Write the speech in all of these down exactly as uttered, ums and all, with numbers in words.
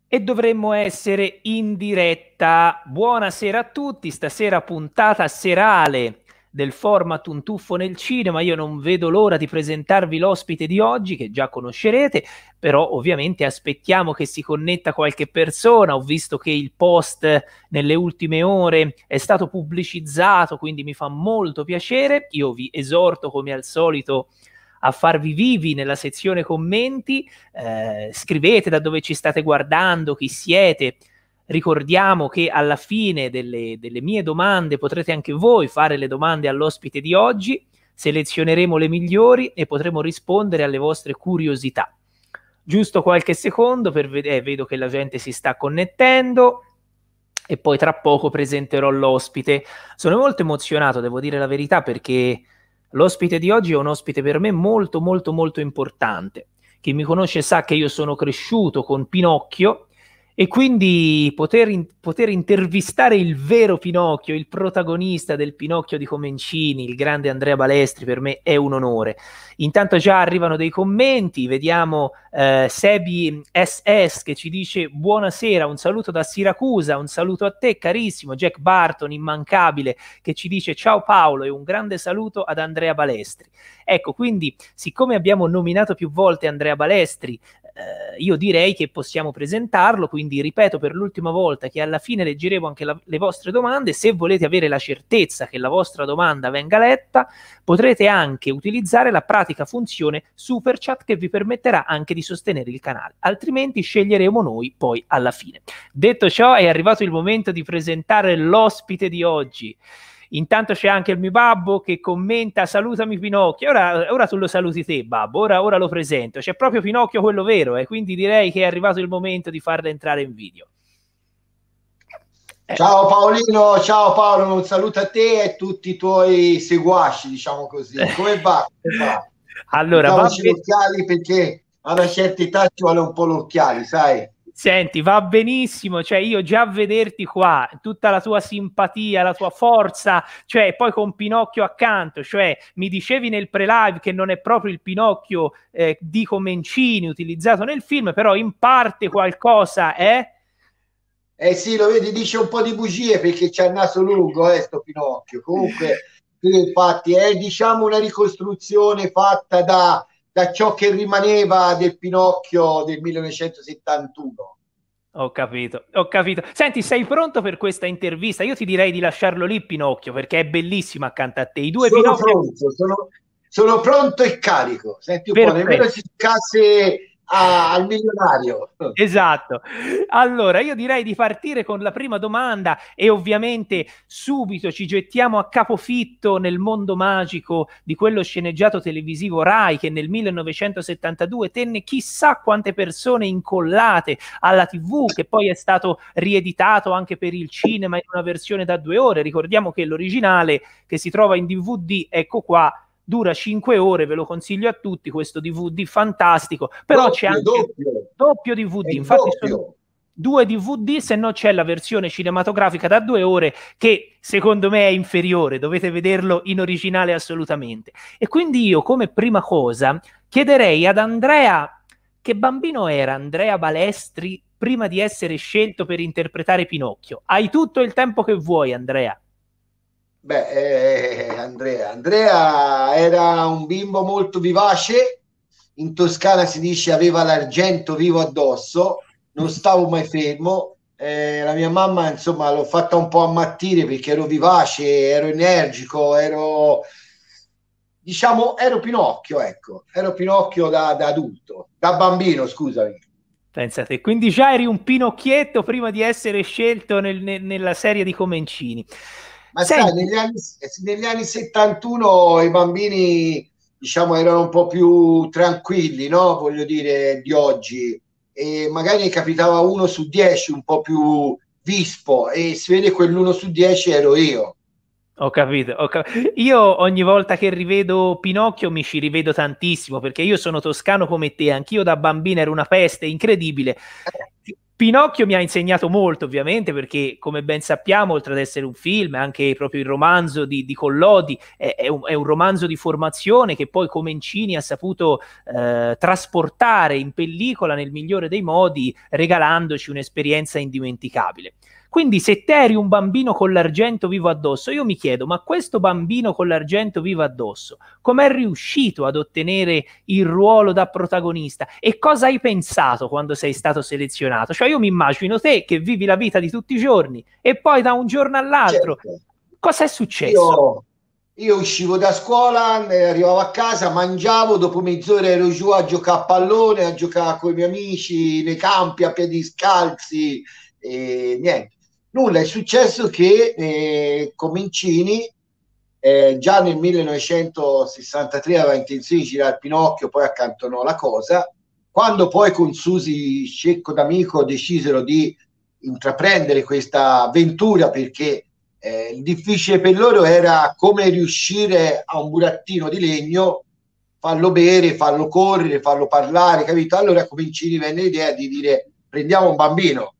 E dovremmo essere in diretta. Buonasera a tutti, stasera puntata serale del format Un tuffo nel cinema. Io non vedo l'ora di presentarvi l'ospite di oggi, che già conoscerete, però ovviamente aspettiamo che si connetta qualche persona. Ho visto che il post nelle ultime ore è stato pubblicizzato, quindi mi fa molto piacere. Io vi esorto come al solito a farvi vivi nella sezione commenti, eh, scrivete da dove ci state guardando, chi siete. Ricordiamo che alla fine delle, delle mie domande potrete anche voi fare le domande all'ospite di oggi, selezioneremo le migliori e potremo rispondere alle vostre curiosità. Giusto qualche secondo per vedere, eh, vedo che la gente si sta connettendo e poi tra poco presenterò l'ospite. Sono molto emozionato, devo dire la verità, perché l'ospite di oggi è un ospite per me molto molto molto importante. Chi mi conosce sa che io sono cresciuto con Pinocchio e quindi poter, in, poter intervistare il vero Pinocchio, il protagonista del Pinocchio di Comencini, il grande Andrea Balestri, per me è un onore. Intanto già arrivano dei commenti, vediamo eh, Sebi S S che ci dice buonasera, un saluto da Siracusa, un saluto a te carissimo, Jack Barton, immancabile, che ci dice ciao Paolo e un grande saluto ad Andrea Balestri. Ecco, quindi siccome abbiamo nominato più volte Andrea Balestri, eh, io direi che possiamo presentarlo, quindi ripeto per l'ultima volta che alla fine leggeremo anche la, le vostre domande. Se volete avere la certezza che la vostra domanda venga letta, potrete anche utilizzare la pratica funzione Super Chat che vi permetterà anche di sostenere il canale, altrimenti sceglieremo noi poi alla fine. Detto ciò, è arrivato il momento di presentare l'ospite di oggi. Intanto c'è anche il mio babbo che commenta salutami Pinocchio. Ora, ora tu lo saluti te babbo, ora, ora lo presento. C'è proprio Pinocchio quello vero, eh? Quindi direi che è arrivato il momento di farlo entrare in video. Eh. Ciao Paolino, ciao Paolo, un saluto a te e a tutti i tuoi seguaci, diciamo così. Come va? Come va? Allora, va gli occhiali perché a una certa età ci vuole un po' l'occhiali, sai? Senti, va benissimo, cioè io già vederti qua, tutta la tua simpatia, la tua forza, cioè poi con Pinocchio accanto, cioè mi dicevi nel pre-live che non è proprio il Pinocchio eh, di Comencini utilizzato nel film, però in parte qualcosa è... Eh sì, lo vedi, dice un po' di bugie perché c'ha il naso lungo, eh, sto Pinocchio. Comunque, sì, infatti, è diciamo una ricostruzione fatta da... da ciò che rimaneva del Pinocchio del millenovecentosettantuno. Ho capito, ho capito. Senti, sei pronto per questa intervista? Io ti direi di lasciarlo lì Pinocchio, perché è bellissimo accanto a te. I due sono Pinocchio... pronto, sono, sono pronto e carico. Senti un Perfetto. po', nemmeno si scasse a, al milionario. Esatto. Allora, io direi di partire con la prima domanda e ovviamente subito ci gettiamo a capofitto nel mondo magico di quello sceneggiato televisivo Rai che nel millenovecentosettantadue tenne chissà quante persone incollate alla tivù, che poi è stato rieditato anche per il cinema in una versione da due ore. Ricordiamo che l'originale che si trova in D V D, ecco qua, dura cinque ore, ve lo consiglio a tutti, questo D V D fantastico, però doppio, c'è anche doppio, doppio D V D, infatti doppio. Sono due D V D, se no c'è la versione cinematografica da due ore che secondo me è inferiore, dovete vederlo in originale assolutamente. E quindi io come prima cosa chiederei ad Andrea che bambino era Andrea Balestri prima di essere scelto per interpretare Pinocchio. Hai tutto il tempo che vuoi, Andrea. Beh, eh, Andrea. Andrea era un bimbo molto vivace, in Toscana si dice aveva l'argento vivo addosso, non stavo mai fermo, eh, la mia mamma insomma l'ho fatta un po' ammattire perché ero vivace, ero energico, ero diciamo ero Pinocchio, ecco, ero Pinocchio da, da adulto, da bambino, scusami. Pensate, quindi già eri un Pinocchietto prima di essere scelto nel, nel, nella serie di Comencini. Ma Senti, sai, negli anni, negli anni settantuno i bambini, diciamo, erano un po' più tranquilli, no? Voglio dire, di oggi. E magari capitava uno su dieci un po' più vispo e si vede quell'uno su dieci ero io. Ho capito, ho capito. Io ogni volta che rivedo Pinocchio mi ci rivedo tantissimo perché io sono toscano come te, anch'io da bambino ero una peste incredibile. Pinocchio mi ha insegnato molto, ovviamente, perché come ben sappiamo, oltre ad essere un film, anche proprio il romanzo di, di Collodi è, è, un, è un romanzo di formazione che poi Comencini ha saputo eh, trasportare in pellicola nel migliore dei modi, regalandoci un'esperienza indimenticabile. Quindi se te eri un bambino con l'argento vivo addosso, io mi chiedo, ma questo bambino con l'argento vivo addosso, com'è riuscito ad ottenere il ruolo da protagonista e cosa hai pensato quando sei stato selezionato? Cioè io mi immagino te che vivi la vita di tutti i giorni e poi da un giorno all'altro, Certo. cosa è successo? Io, io uscivo da scuola, eh, arrivavo a casa, mangiavo, dopo mezz'ora ero giù a giocare a pallone, a giocare con i miei amici nei campi a piedi scalzi e niente. Nulla, è successo che eh, Comencini eh, già nel millenovecentosessantatré aveva intenzione di girare Pinocchio, poi accantonò la cosa. Quando poi con Susi Scecco d'Amico decisero di intraprendere questa avventura, perché eh, il difficile per loro era come riuscire a un burattino di legno, farlo bere, farlo correre, farlo parlare, capito? Allora Comencini venne l'idea di dire prendiamo un bambino.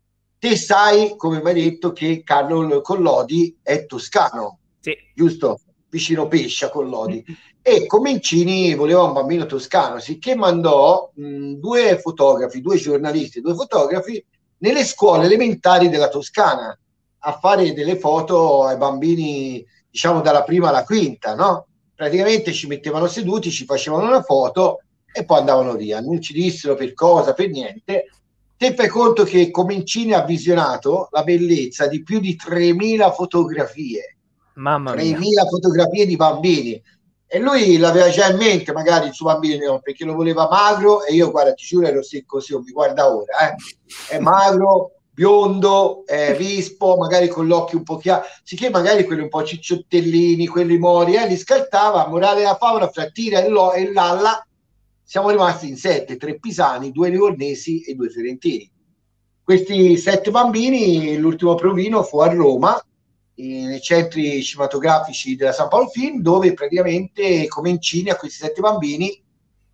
Te sai, come mi hai detto, che Carlo Collodi è toscano, sì. Giusto? Vicino Pescia, Collodi. E Comencini voleva un bambino toscano, sicché mandò mh, due fotografi, due giornalisti, due fotografi nelle scuole elementari della Toscana a fare delle foto ai bambini, diciamo dalla prima alla quinta, no? Praticamente ci mettevano seduti, ci facevano una foto e poi andavano via. Non ci dissero per cosa, per niente. Te fai conto che Comencini ha visionato la bellezza di più di tremila fotografie. Mamma mia. tremila fotografie di bambini. E lui l'aveva già in mente, magari il suo bambino, perché lo voleva magro, e io, guarda, ti giuro, ero secco così, mi guarda ora, eh. È magro, biondo, eh, vispo, magari con gli occhi un po' chiari, sicché magari quelli un po' cicciottellini, quelli mori, eh, li scartava, morale della favola, fra Tira e, Lo, e Lalla, siamo rimasti in sette, tre pisani, due livornesi e due fiorentini. Questi sette bambini, l'ultimo provino fu a Roma, nei centri cinematografici della San Paolo Film, dove praticamente Comencini a questi sette bambini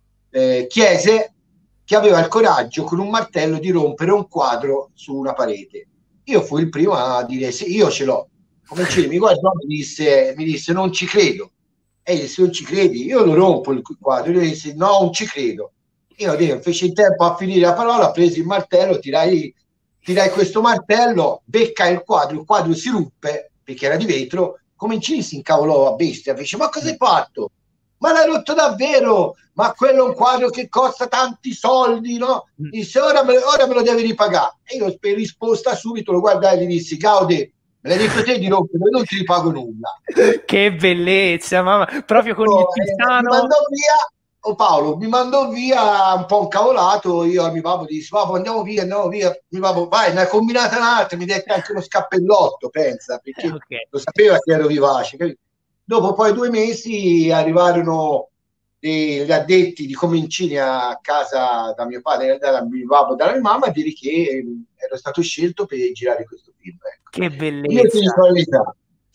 eh, chiese chi aveva il coraggio con un martello di rompere un quadro su una parete. Io fui il primo a dire sì, io ce l'ho. Comencini mi guardò, mi disse, mi disse non ci credo. E io disse non ci credi? Io lo rompo il quadro. Io disse no, non ci credo. Io dico, fece in tempo a finire la parola, presi il martello, tirai, tirai questo martello, becca il quadro, il quadro si ruppe perché era di vetro. Comencini si incavolò a bestia, fece ma cosa hai fatto? Ma l'hai rotto davvero? Ma quello è un quadro che costa tanti soldi, no? Disse ora me, ora me lo devi ripagare. E io per risposta subito lo guardai e gli dissi Gaude, me l'hai detto te di rompere, non ti ripago nulla. Che bellezza, mamma. Proprio con il pisano. Eh, mi mandò via, oh Paolo, mi mandò via un po' incavolato. Io a mio papà dissi, papà andiamo via, andiamo via. Mio papà, vai, ne hai combinata un'altra, mi dette anche uno scappellotto, pensa, perché Okay. lo sapeva che ero vivace. Capito? Dopo poi due mesi arrivarono gli addetti di Comencini a casa da mio padre, da mio papà, dalla mia mamma, a dire che ero stato scelto per girare questo film. Ecco. Che bellezza. Io ti dico la verità,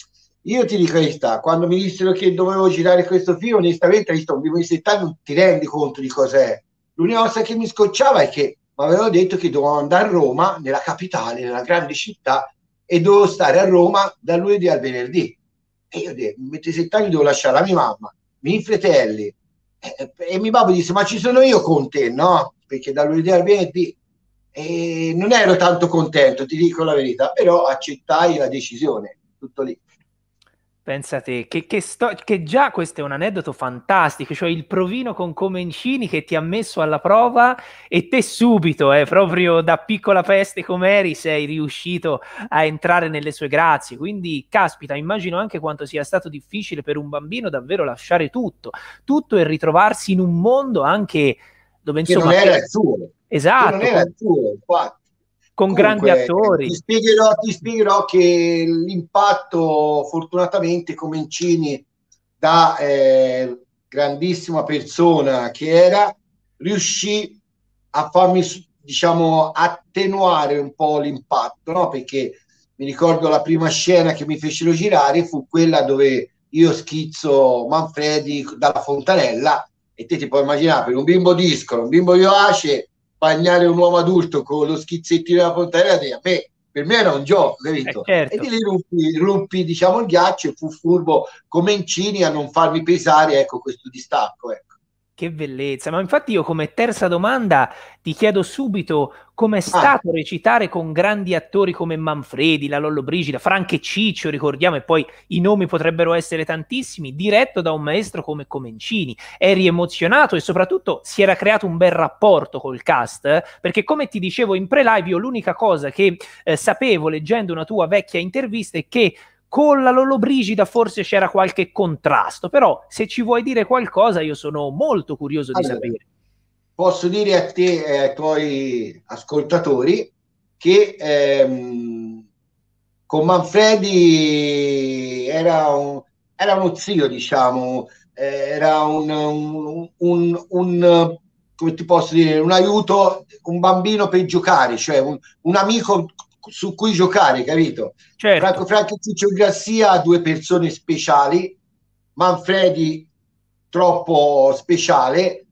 io ti dico la verità, quando mi dissero che dovevo girare questo film, onestamente, visto un film di settanta, non ti rendi conto di cos'è. L'unica cosa che mi scocciava è che mi avevano detto che dovevo andare a Roma, nella capitale, nella grande città, e dovevo stare a Roma dal lunedì al venerdì. E io mi metto i sette anni, devo lasciare la mia mamma, i miei fratelli, e, e mio papà disse ma ci sono io con te, no? Perché da lunedì al venerdì e non ero tanto contento, ti dico la verità, però accettai la decisione, tutto lì. Pensate che, che, sto, che già questo è un aneddoto fantastico, cioè il provino con Comencini che ti ha messo alla prova e te subito, eh, proprio da piccola peste com'eri, sei riuscito a entrare nelle sue grazie. Quindi, caspita, immagino anche quanto sia stato difficile per un bambino davvero lasciare tutto, tutto e ritrovarsi in un mondo anche dove insomma... Che non era il suo. Esatto. Che non era il suo, infatti. Con Comunque, grandi attori. Ti spiegherò, ti spiegherò che l'impatto, fortunatamente, Comencini, da eh, grandissima persona che era, riuscì a farmi, diciamo, attenuare un po' l'impatto, no? Perché mi ricordo la prima scena che mi fecero girare fu quella dove io schizzo Manfredi dalla fontanella e te ti puoi immaginare per un bimbo discolo, un bimbo vivace, bagnare un uomo adulto con lo schizzettino della fontanella, a me, per me era un gioco, capito? Eh, certo. E di lì rompi, rompi, diciamo, il ghiaccio e fu furbo come Incini a non farmi pesare, ecco, questo distacco, ecco. Che bellezza, ma infatti io come terza domanda ti chiedo subito com'è Ah, stato recitare con grandi attori come Manfredi, la Lollobrigida, Franco e Ciccio, ricordiamo, e poi i nomi potrebbero essere tantissimi, diretto da un maestro come Comencini. Eri emozionato e soprattutto si era creato un bel rapporto col cast, eh? Perché come ti dicevo in pre-live, io l'unica cosa che eh, sapevo leggendo una tua vecchia intervista è che con la Lollobrigida forse c'era qualche contrasto, però se ci vuoi dire qualcosa io sono molto curioso di allora, sapere. posso dire a te e ai tuoi ascoltatori che ehm, con Manfredi era, un, era uno zio, diciamo, eh, era un, un, un, un, come ti posso dire, un aiuto, un bambino per giocare, cioè un, un amico su cui giocare, capito? Certo, Franco Franco e Ciccio Grassia, due persone speciali, Manfredi troppo speciale,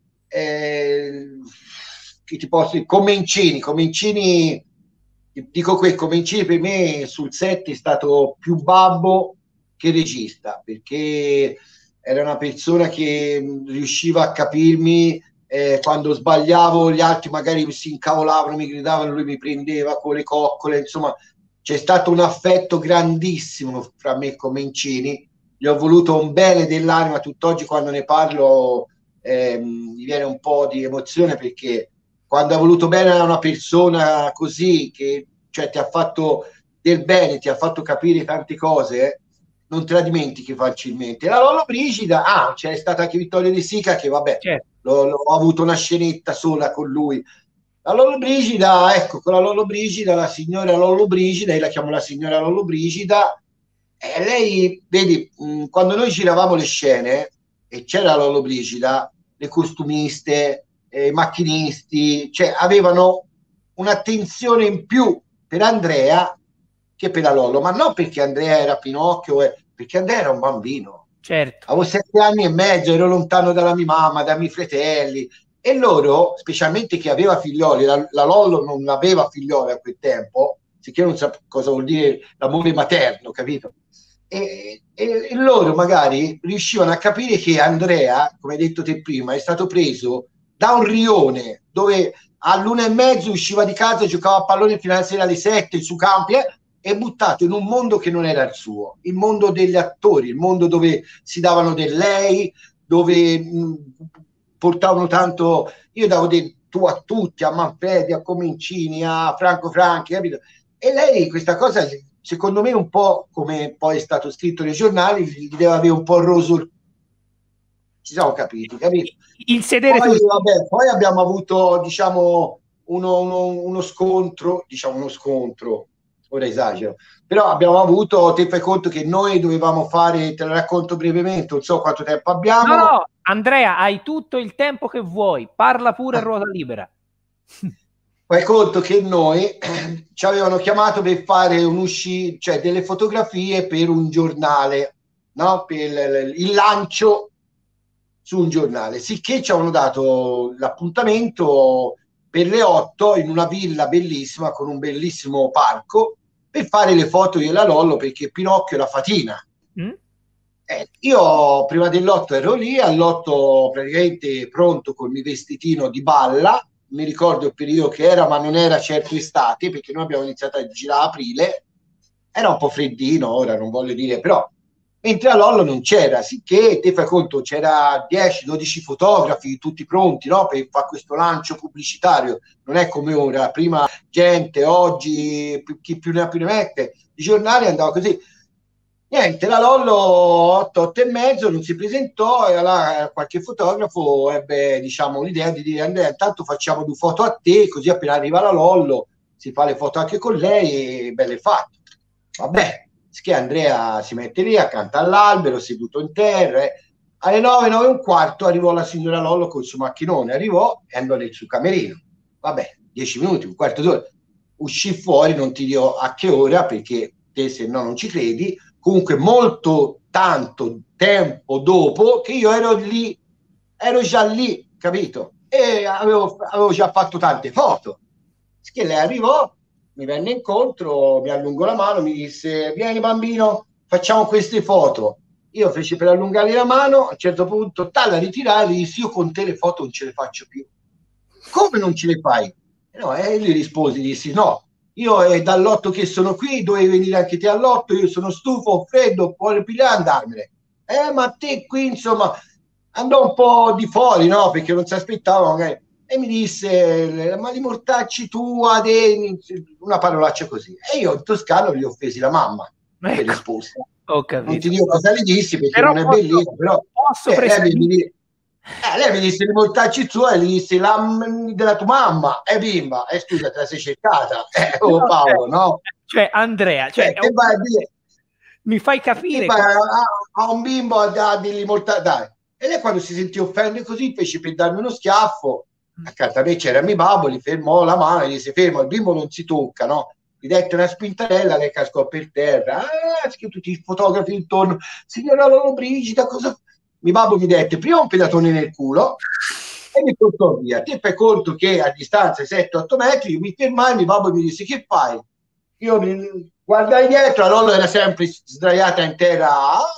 eh, che ti posso dire, Comencini, Comencini, dico qui, Comencini per me sul set è stato più babbo che regista, perché era una persona che riusciva a capirmi, eh, quando sbagliavo gli altri magari si incavolavano, mi gridavano, lui mi prendeva con le coccole, insomma c'è stato un affetto grandissimo fra me e Comencini, gli ho voluto un bene dell'anima, tutt'oggi quando ne parlo ehm, mi viene un po' di emozione, perché quando ha voluto bene a una persona così, che cioè, ti ha fatto del bene, ti ha fatto capire tante cose, eh, non te la dimentichi facilmente. La Lollobrigida, ah, c'è stata anche Vittorio De Sica, che vabbè, certo. l'ho, l'ho avuto una scenetta sola con lui. La Lollobrigida, ecco, con la Lollobrigida, la signora Lollobrigida, io la chiamo la signora Lollobrigida, e lei, vedi, mh, quando noi giravamo le scene e c'era la Lollobrigida, le costumiste, eh, i macchinisti, cioè avevano un'attenzione in più per Andrea che per la Lollo, ma non perché Andrea era Pinocchio, eh, perché Andrea era un bambino. Certo, Avevo sette anni e mezzo, ero lontano dalla mia mamma, dai miei fratelli, e loro, specialmente chi aveva figlioli, la, la Lollo non aveva figlioli a quel tempo, sicché non sa cosa vuol dire l'amore materno, capito? E, e, e loro magari riuscivano a capire che Andrea, come hai detto te prima, è stato preso da un rione dove all'una e mezzo usciva di casa, giocava a pallone fino alla sera alle sette su campi, eh, e buttato in un mondo che non era il suo, il mondo degli attori, il mondo dove si davano del lei, dove mh, portavano tanto, io davo del tu a tutti, a Manfredi, a Comencini, a Franco Franchi, capito? E lei questa cosa, secondo me, un po' come poi è stato scritto nei giornali, gli deve avere un po' roso il... Ci siamo capiti, capito? il sedere Poi, sul... vabbè, poi abbiamo avuto, diciamo, uno, uno, uno scontro, diciamo uno scontro, ora esagero, però abbiamo avuto, te fai conto che noi dovevamo fare, te lo racconto brevemente, non so quanto tempo No, abbiamo. no, Andrea, hai tutto il tempo che vuoi, parla pure a ruota libera. Fai conto che noi ci avevano chiamato per fare un'uscita, cioè delle fotografie per un giornale, no? Per il lancio su un giornale, sicché ci avevano dato l'appuntamento per le otto in una villa bellissima con un bellissimo parco per fare le foto io e la Lollo, perché Pinocchio è la fatina. Mm? Eh, io prima dell'otto ero lì, all'otto praticamente pronto col mio vestitino di balla, mi ricordo il periodo che era, ma non era certo estate, perché noi abbiamo iniziato a girare a aprile, era un po' freddino, ora non voglio dire, però mentre a Lollo non c'era, sicché te fai conto, c'era dieci dodici fotografi tutti pronti, no, per fare questo lancio pubblicitario, non è come ora, prima gente, oggi chi più ne ha più ne mette, i giornali andava così. Niente, la Lollo otto, otto e mezzo non si presentò e allora qualche fotografo ebbe, diciamo, l'idea di dire Andrea, intanto facciamo due foto a te, così appena arriva la Lollo si fa le foto anche con lei e belle fatte. Vabbè, che Andrea si mette lì accanto all'albero, seduto in terra, eh. Alle nove, nove e un quarto arrivò la signora Lollo col suo macchinone, arrivò e andò nel suo camerino. Vabbè, dieci minuti, un quarto d'ora. Uscì fuori, non ti dico a che ora, perché te se no non ci credi, comunque molto tanto tempo dopo che io ero lì, ero già lì, capito? e avevo, avevo già fatto tante foto. Che lei arrivò, mi venne incontro, mi allungò la mano, mi disse: vieni bambino, facciamo queste foto. Io feci per allungare la mano, a un certo punto talla ritirai, gli dissi: io con te le foto non ce le faccio più. Come non ce le fai? No, e gli risposi, dissi: no, io è dall'otto che sono qui, dovevi venire anche te all'otto, io sono stufo, ho freddo, voglio pigliare e andarmene. Eh, ma te qui, insomma, andò un po' di fuori, no? Perché non si aspettava magari. E mi disse: ma li mortacci tu, Adeni, una parolaccia così. E io in toscano gli offesi la mamma, ecco, per risposta. Ho capito. Non ti dico cosa gli dissi perché però non è posso, bellissimo, però posso eh, lei, mi, eh, lei mi disse: li mortacci tu, e gli disse: la della tua mamma, e eh, bimba, e eh, scusa, te la sei cercata, eh, oh no, Paolo, cioè, no? Cioè, Andrea, cioè, eh, un... vai a dire, mi fai capire che... a, a un bimbo a dirgli mortacci, dai. E lei, quando si sentì offendere così, fece per darmi uno schiaffo. Accanto a me c'era mio babbo, gli fermò la mano e gli disse: fermo, il bimbo non si tocca, no? Gli dette una spintarella, lei cascò per terra. Ah, che tutti i fotografi intorno: signora Lollobrigida, cosa? Mio babbo mi dette prima un pedatone nel culo e mi portò via. Te fai conto che a distanza sette otto metri mi fermai, mio babbo mi disse: che fai? Io mi guardai dietro, la Lollo era sempre sdraiata in terra,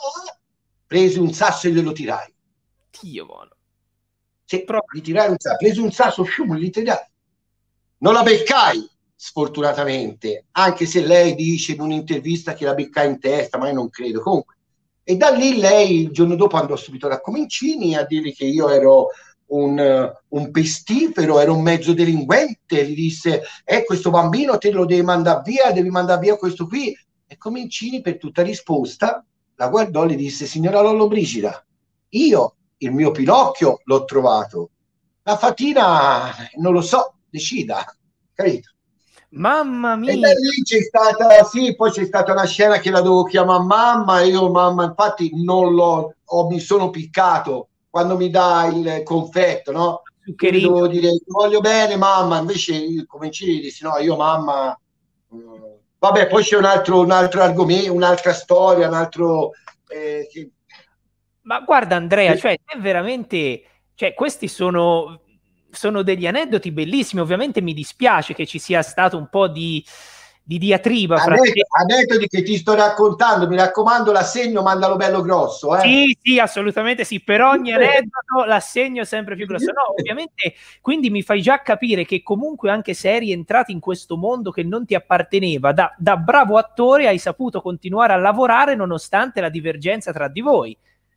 presi un sasso e glielo tirai. Dio buono. Sì, gli tirai un sasso, presi un sasso, fiume, gli tirai. Non la beccai, sfortunatamente, anche se lei dice in un'intervista che la beccai in testa, ma io non credo. Comunque, e da lì lei il giorno dopo andò subito da Comincini a dire che io ero un, un pestifero, ero un mezzo delinquente. Gli disse: eh, questo bambino te lo devi mandare via, devi mandare via questo qui. E Comincini, per tutta risposta, la guardò e le disse: signora Lollobrigida, io il mio Pinocchio l'ho trovato, la fatina non lo so, decida, capito? Mamma mia. E da lì c'è stata, sì, poi c'è stata una scena che la dovevo chiamare mamma, io mamma infatti non l'ho, o mi sono piccato quando mi dà il confetto, no? Io gli dovevo dire: ti voglio bene mamma, invece io cominciai a dire: no, io mamma, mh, vabbè, poi c'è un altro, un altro argomento, un'altra storia, un altro... Eh, che... Ma guarda Andrea, cioè è veramente, cioè questi sono, sono degli aneddoti bellissimi. Ovviamente mi dispiace che ci sia stato un po' di, di diatriba fra te. Aneddoti che ti sto raccontando, mi raccomando, l'assegno mandalo bello grosso, eh? Sì, sì, assolutamente sì, per ogni aneddoto l'assegno è sempre più grosso. No, ovviamente, quindi mi fai già capire che comunque, anche se eri entrato in questo mondo che non ti apparteneva, da, da bravo attore hai saputo continuare a lavorare nonostante la divergenza tra di voi.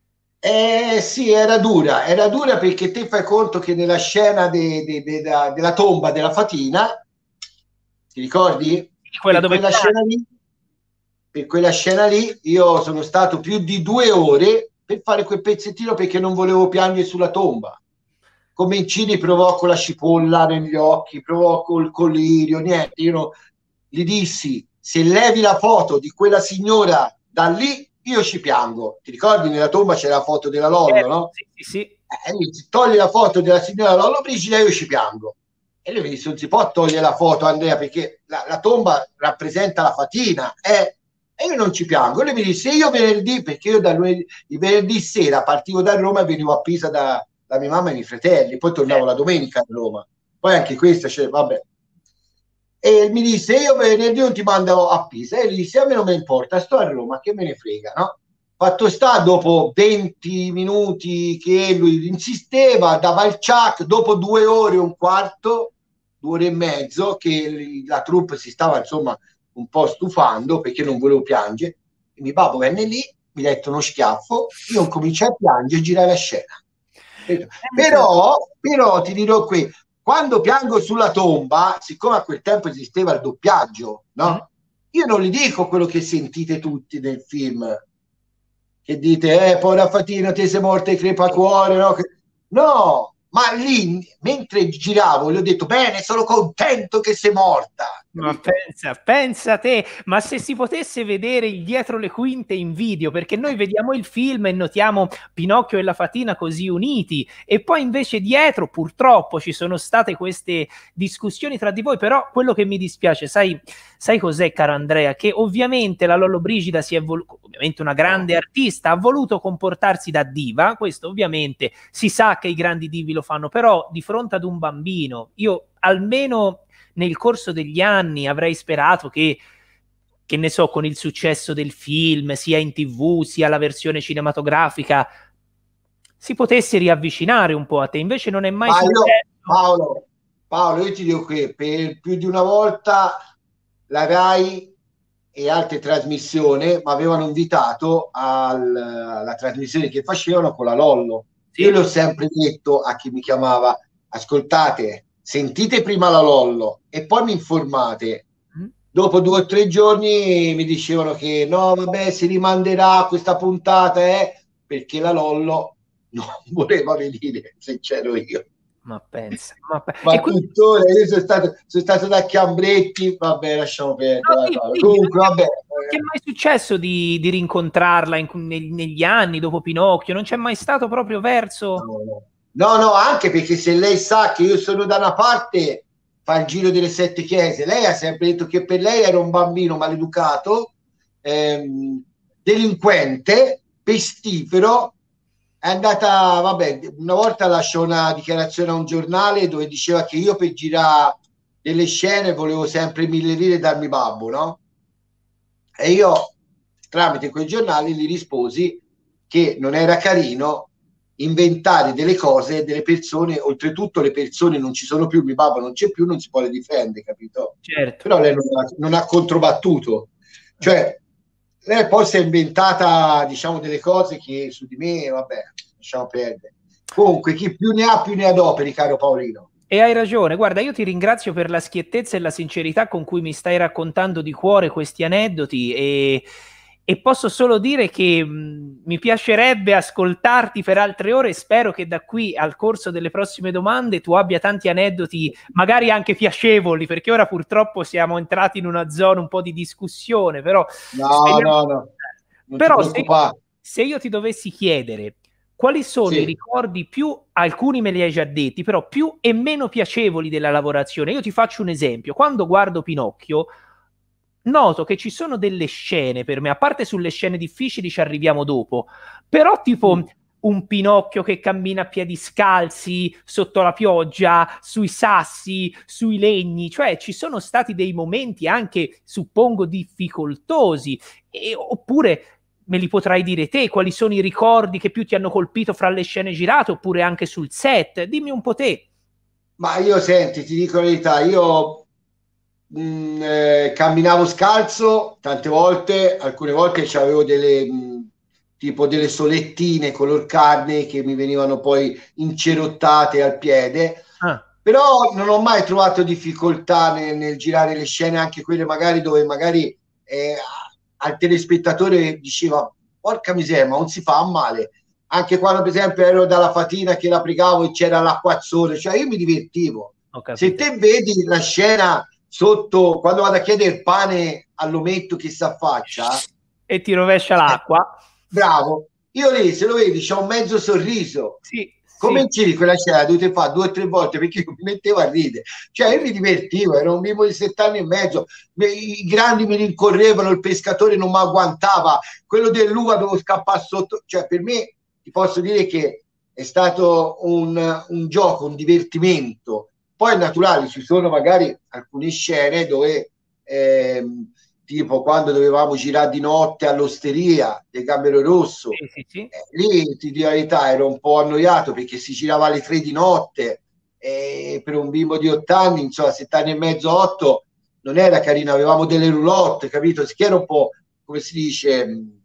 Eh sì, era dura, era dura perché te fai conto che nella scena de, de, de, de, della tomba della fatina, ti ricordi? Quella per, dove quella scena lì, per quella scena lì io sono stato più di due ore per fare quel pezzettino perché non volevo piangere sulla tomba. Comincini provò con la cipolla negli occhi, provò col colirio, niente, io no, gli dissi: se levi la foto di quella signora da lì io ci piango. Ti ricordi nella tomba c'era la foto della Lollo, no? Sì, sì, sì. Eh, togli la foto della signora Lollobrigida e io ci piango. E lui mi disse: non si può togliere la foto, Andrea, perché la, la tomba rappresenta la fatina, eh? E io non ci piango. E lui mi disse: io venerdì, perché io da lunedì, il venerdì sera partivo da Roma e venivo a Pisa da, da mia mamma e i miei fratelli, poi tornavo la domenica a Roma. Poi anche questa, cioè, vabbè. E mi disse: io venerdì non ti mando a Pisa. E gli disse: a me non mi importa, sto a Roma, che me ne frega, no? Fatto sta, dopo venti minuti che lui insisteva, dava il ciak, dopo due ore e un quarto, due ore e mezzo, che la troupe si stava insomma un po' stufando perché non volevo piangere, e mio babbo venne lì, mi dette uno schiaffo, io cominciai a piangere e girai la scena. Però, però ti dirò qui, quando piango sulla tomba, siccome a quel tempo esisteva il doppiaggio, no? Io non gli dico quello che sentite tutti nel film, che dite: eh, povera Fatina, te sei morta e crepacuore, no? No, ma lì, mentre giravo, gli ho detto: bene, sono contento che sei morta. Ma pensa, pensa a te, ma se si potesse vedere il dietro le quinte in video, perché noi vediamo il film e notiamo Pinocchio e la Fatina così uniti, e poi invece dietro purtroppo ci sono state queste discussioni tra di voi. Però quello che mi dispiace, sai, sai cos'è, caro Andrea? Che ovviamente la Lollobrigida si è voluta, ovviamente una grande artista, ha voluto comportarsi da diva. Questo ovviamente si sa che i grandi divi lo fanno, però di fronte ad un bambino, io almeno nel corso degli anni avrei sperato che, che ne so, con il successo del film, sia in tivù, sia la versione cinematografica, si potesse riavvicinare un po' a te, invece non è mai Ma io, successo. Paolo, Paolo, io ti dico che per più di una volta la Rai e altre trasmissioni mi avevano invitato al- alla trasmissione che facevano con la Lollo. Sì? Io le ho sempre detto a chi mi chiamava: ascoltate, sentite prima la Lollo e poi mi informate. Mm. Dopo due o tre giorni mi dicevano che no, vabbè, si rimanderà questa puntata, eh, perché la Lollo non voleva venire, sincero io. Ma pensa, ma pe- e Ma quindi tuttora io sono stato, sono stato da Chiambretti, vabbè, lasciamo no, perdere la sì, cosa. sì, non Comunque, ti è vabbè, non ti è eh, mai successo di, di rincontrarla in- neg- negli anni dopo Pinocchio? Non c'è mai stato proprio verso? no, no. No, no, anche perché se lei sa che io sono da una parte, fa il giro delle sette chiese. Lei ha sempre detto che per lei era un bambino maleducato, ehm, delinquente, pestifero. È andata, vabbè, una volta lasciò una dichiarazione a un giornale dove diceva che io per girare delle scene volevo sempre mille lire darmi babbo, no? E io tramite quei giornali gli risposi che non era carino inventare delle cose delle persone, oltretutto le persone non ci sono più, mio babbo non c'è più, non si può difendere, capito? Certo. Però lei non ha, non ha controbattuto, cioè lei poi si è inventata, diciamo, delle cose che su di me, vabbè, lasciamo perdere. Comunque, chi più ne ha più ne adoperi, caro Paolino. E hai ragione, guarda, io ti ringrazio per la schiettezza e la sincerità con cui mi stai raccontando di cuore questi aneddoti e, e posso solo dire che mh, mi piacerebbe ascoltarti per altre ore e spero che da qui al corso delle prossime domande tu abbia tanti aneddoti, magari anche piacevoli, perché ora purtroppo siamo entrati in una zona un po' di discussione, però No, speriamo... no, no, non ti Però se, preoccupare. se io ti dovessi chiedere quali sono i Sì. ricordi più, alcuni me li hai già detti, però più e meno piacevoli della lavorazione? Io ti faccio un esempio. Quando guardo Pinocchio, noto che ci sono delle scene per me, a parte sulle scene difficili ci arriviamo dopo, però tipo Mm. un Pinocchio che cammina a piedi scalzi sotto la pioggia, sui sassi, sui legni, cioè ci sono stati dei momenti anche, suppongo, difficoltosi, e, oppure me li potrai dire te, quali sono i ricordi che più ti hanno colpito fra le scene girate oppure anche sul set? Dimmi un po' te. Ma io senti, ti dico la verità, io mh, eh, camminavo scalzo tante volte, alcune volte avevo delle mh, tipo delle solettine color carne che mi venivano poi incerottate al piede, Ah, però non ho mai trovato difficoltà nel, nel girare le scene, anche quelle magari dove magari eh, al telespettatore diceva porca miseria, ma non si fa male. Anche quando per esempio ero dalla Fatina che la pregavo e c'era l'acquazzone, cioè io mi divertivo. ho Se capito. te vedi la scena sotto, quando vado a chiedere il pane all'ometto che si affaccia, E ti rovescia eh, l'acqua? bravo, io lì se lo vedi c'ho un mezzo sorriso. Sì, sì. Come giri quella scena la dovete fare due o tre volte perché io mi mettevo a ridere, cioè io mi divertivo, ero un bimbo di sette anni e mezzo, i grandi mi rincorrevano, il pescatore non mi agguantava, quello dell'uva dovevo scappare sotto, cioè per me ti posso dire che è stato un, un gioco, un divertimento. Poi naturali ci sono magari alcune scene dove ehm, tipo quando dovevamo girare di notte all'osteria del Gambero Rosso, Sì, sì, sì. eh, lì ti dico la verità ero un po' annoiato perché si girava alle tre di notte e per un bimbo di otto anni, insomma sette anni e mezzo, otto, non era carino, avevamo delle roulotte, capito? Si era un po', come si dice,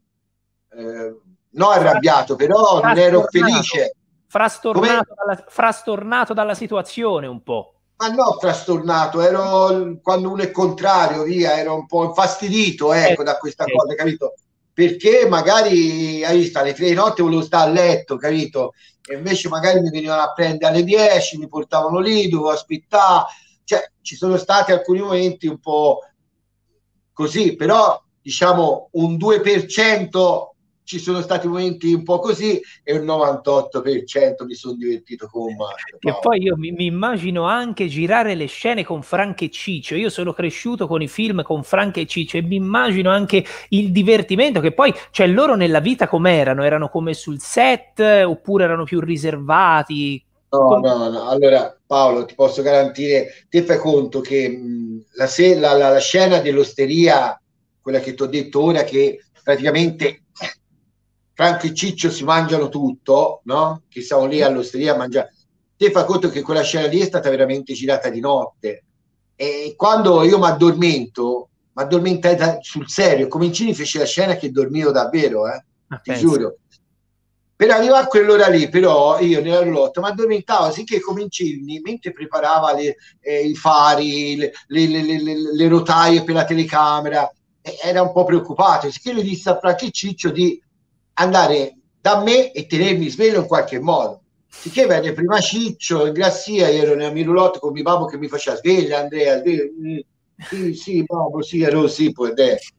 eh, non arrabbiato, però non ero Frastornato, felice. Come? frastornato dalla, frastornato dalla situazione un po'. Ma no, frastornato, ero quando uno è contrario, via, ero un po' infastidito, Eh, ecco, da questa ok. cosa, capito? Perché magari, hai visto, alle tre di notte volevo stare a letto, capito? E invece magari mi venivano a prendere alle dieci, mi portavano lì, dovevo aspettare, cioè ci sono stati alcuni momenti un po' così, però diciamo un due per cento ci sono stati momenti un po' così e un novantotto per cento mi sono divertito come un matto, Che Paolo. poi io mi, mi immagino anche girare le scene con Frank e Ciccio. Io sono cresciuto con i film con Frank e Ciccio e mi immagino anche il divertimento che poi, cioè loro nella vita com'erano? Erano come sul set oppure erano più riservati? No, Com- no, no. Allora, Paolo, ti posso garantire, te fai conto che mh, la, se- la- la- la scena dell'osteria, quella che ti ho detto ora, che praticamente Franco e Ciccio si mangiano tutto, no? Che siamo lì all'osteria a mangiare. Te fai conto che quella scena lì è stata veramente girata di notte. E quando io mi addormento, mi addormentai da- sul serio. Comincini fece la scena che dormivo davvero, eh? ah, Ti pensa. giuro. Per arrivare a quell'ora lì, però, io nella roulotte mi addormentavo, sicché cominciai, mentre preparava le, eh, i fari, le, le, le, le, le rotaie per la telecamera, eh, era un po' preoccupato, sicché gli disse a Franco e Ciccio di andare da me e tenermi sveglio in qualche modo. Sicché venne prima Ciccio, in Grassia, io ero nella mia roulotte con mio babbo che mi faceva sveglia, Andrea, sveglia. Mm, sì, sì, babbo, sì, ero sì, poi,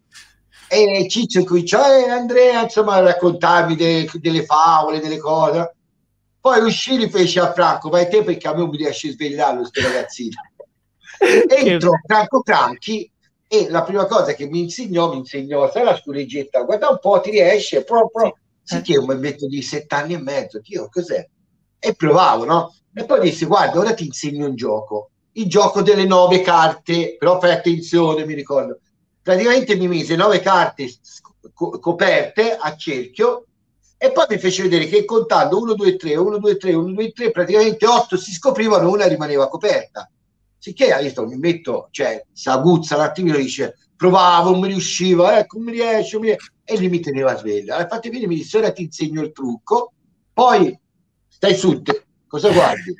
e Ciccio cominciò, eh, Andrea, insomma, a raccontarmi de- delle favole, delle cose. Poi uscì, fece a Franco, vai te perché a me non mi riesce a svegliare questo ragazzino. Che Entrò Franco Franchi e la prima cosa che mi insegnò, mi insegnò, sai la scureggetta, guarda un po', ti riesce, pro, sì. pro. Sì Eh. che io mi metto di sette anni e mezzo, Dio, cos'è? E provavo, no? E poi disse, guarda, ora ti insegno un gioco, il gioco delle nove carte, però fai attenzione, mi ricordo. Praticamente mi mise nove carte sc- coperte a cerchio e poi mi fece vedere che contando uno, due, tre, uno, due, tre, uno, due, tre, praticamente otto si scoprivano, una rimaneva coperta. Sicché hai visto, mi metto, cioè, si aguzza un attimino, dice, provavo, non mi riusciva, ecco, non mi riesce, mi riesce, e lì mi teneva sveglio. Allora, infatti, vieni, mi disse, ora ti insegno il trucco, poi stai su, te, cosa guardi?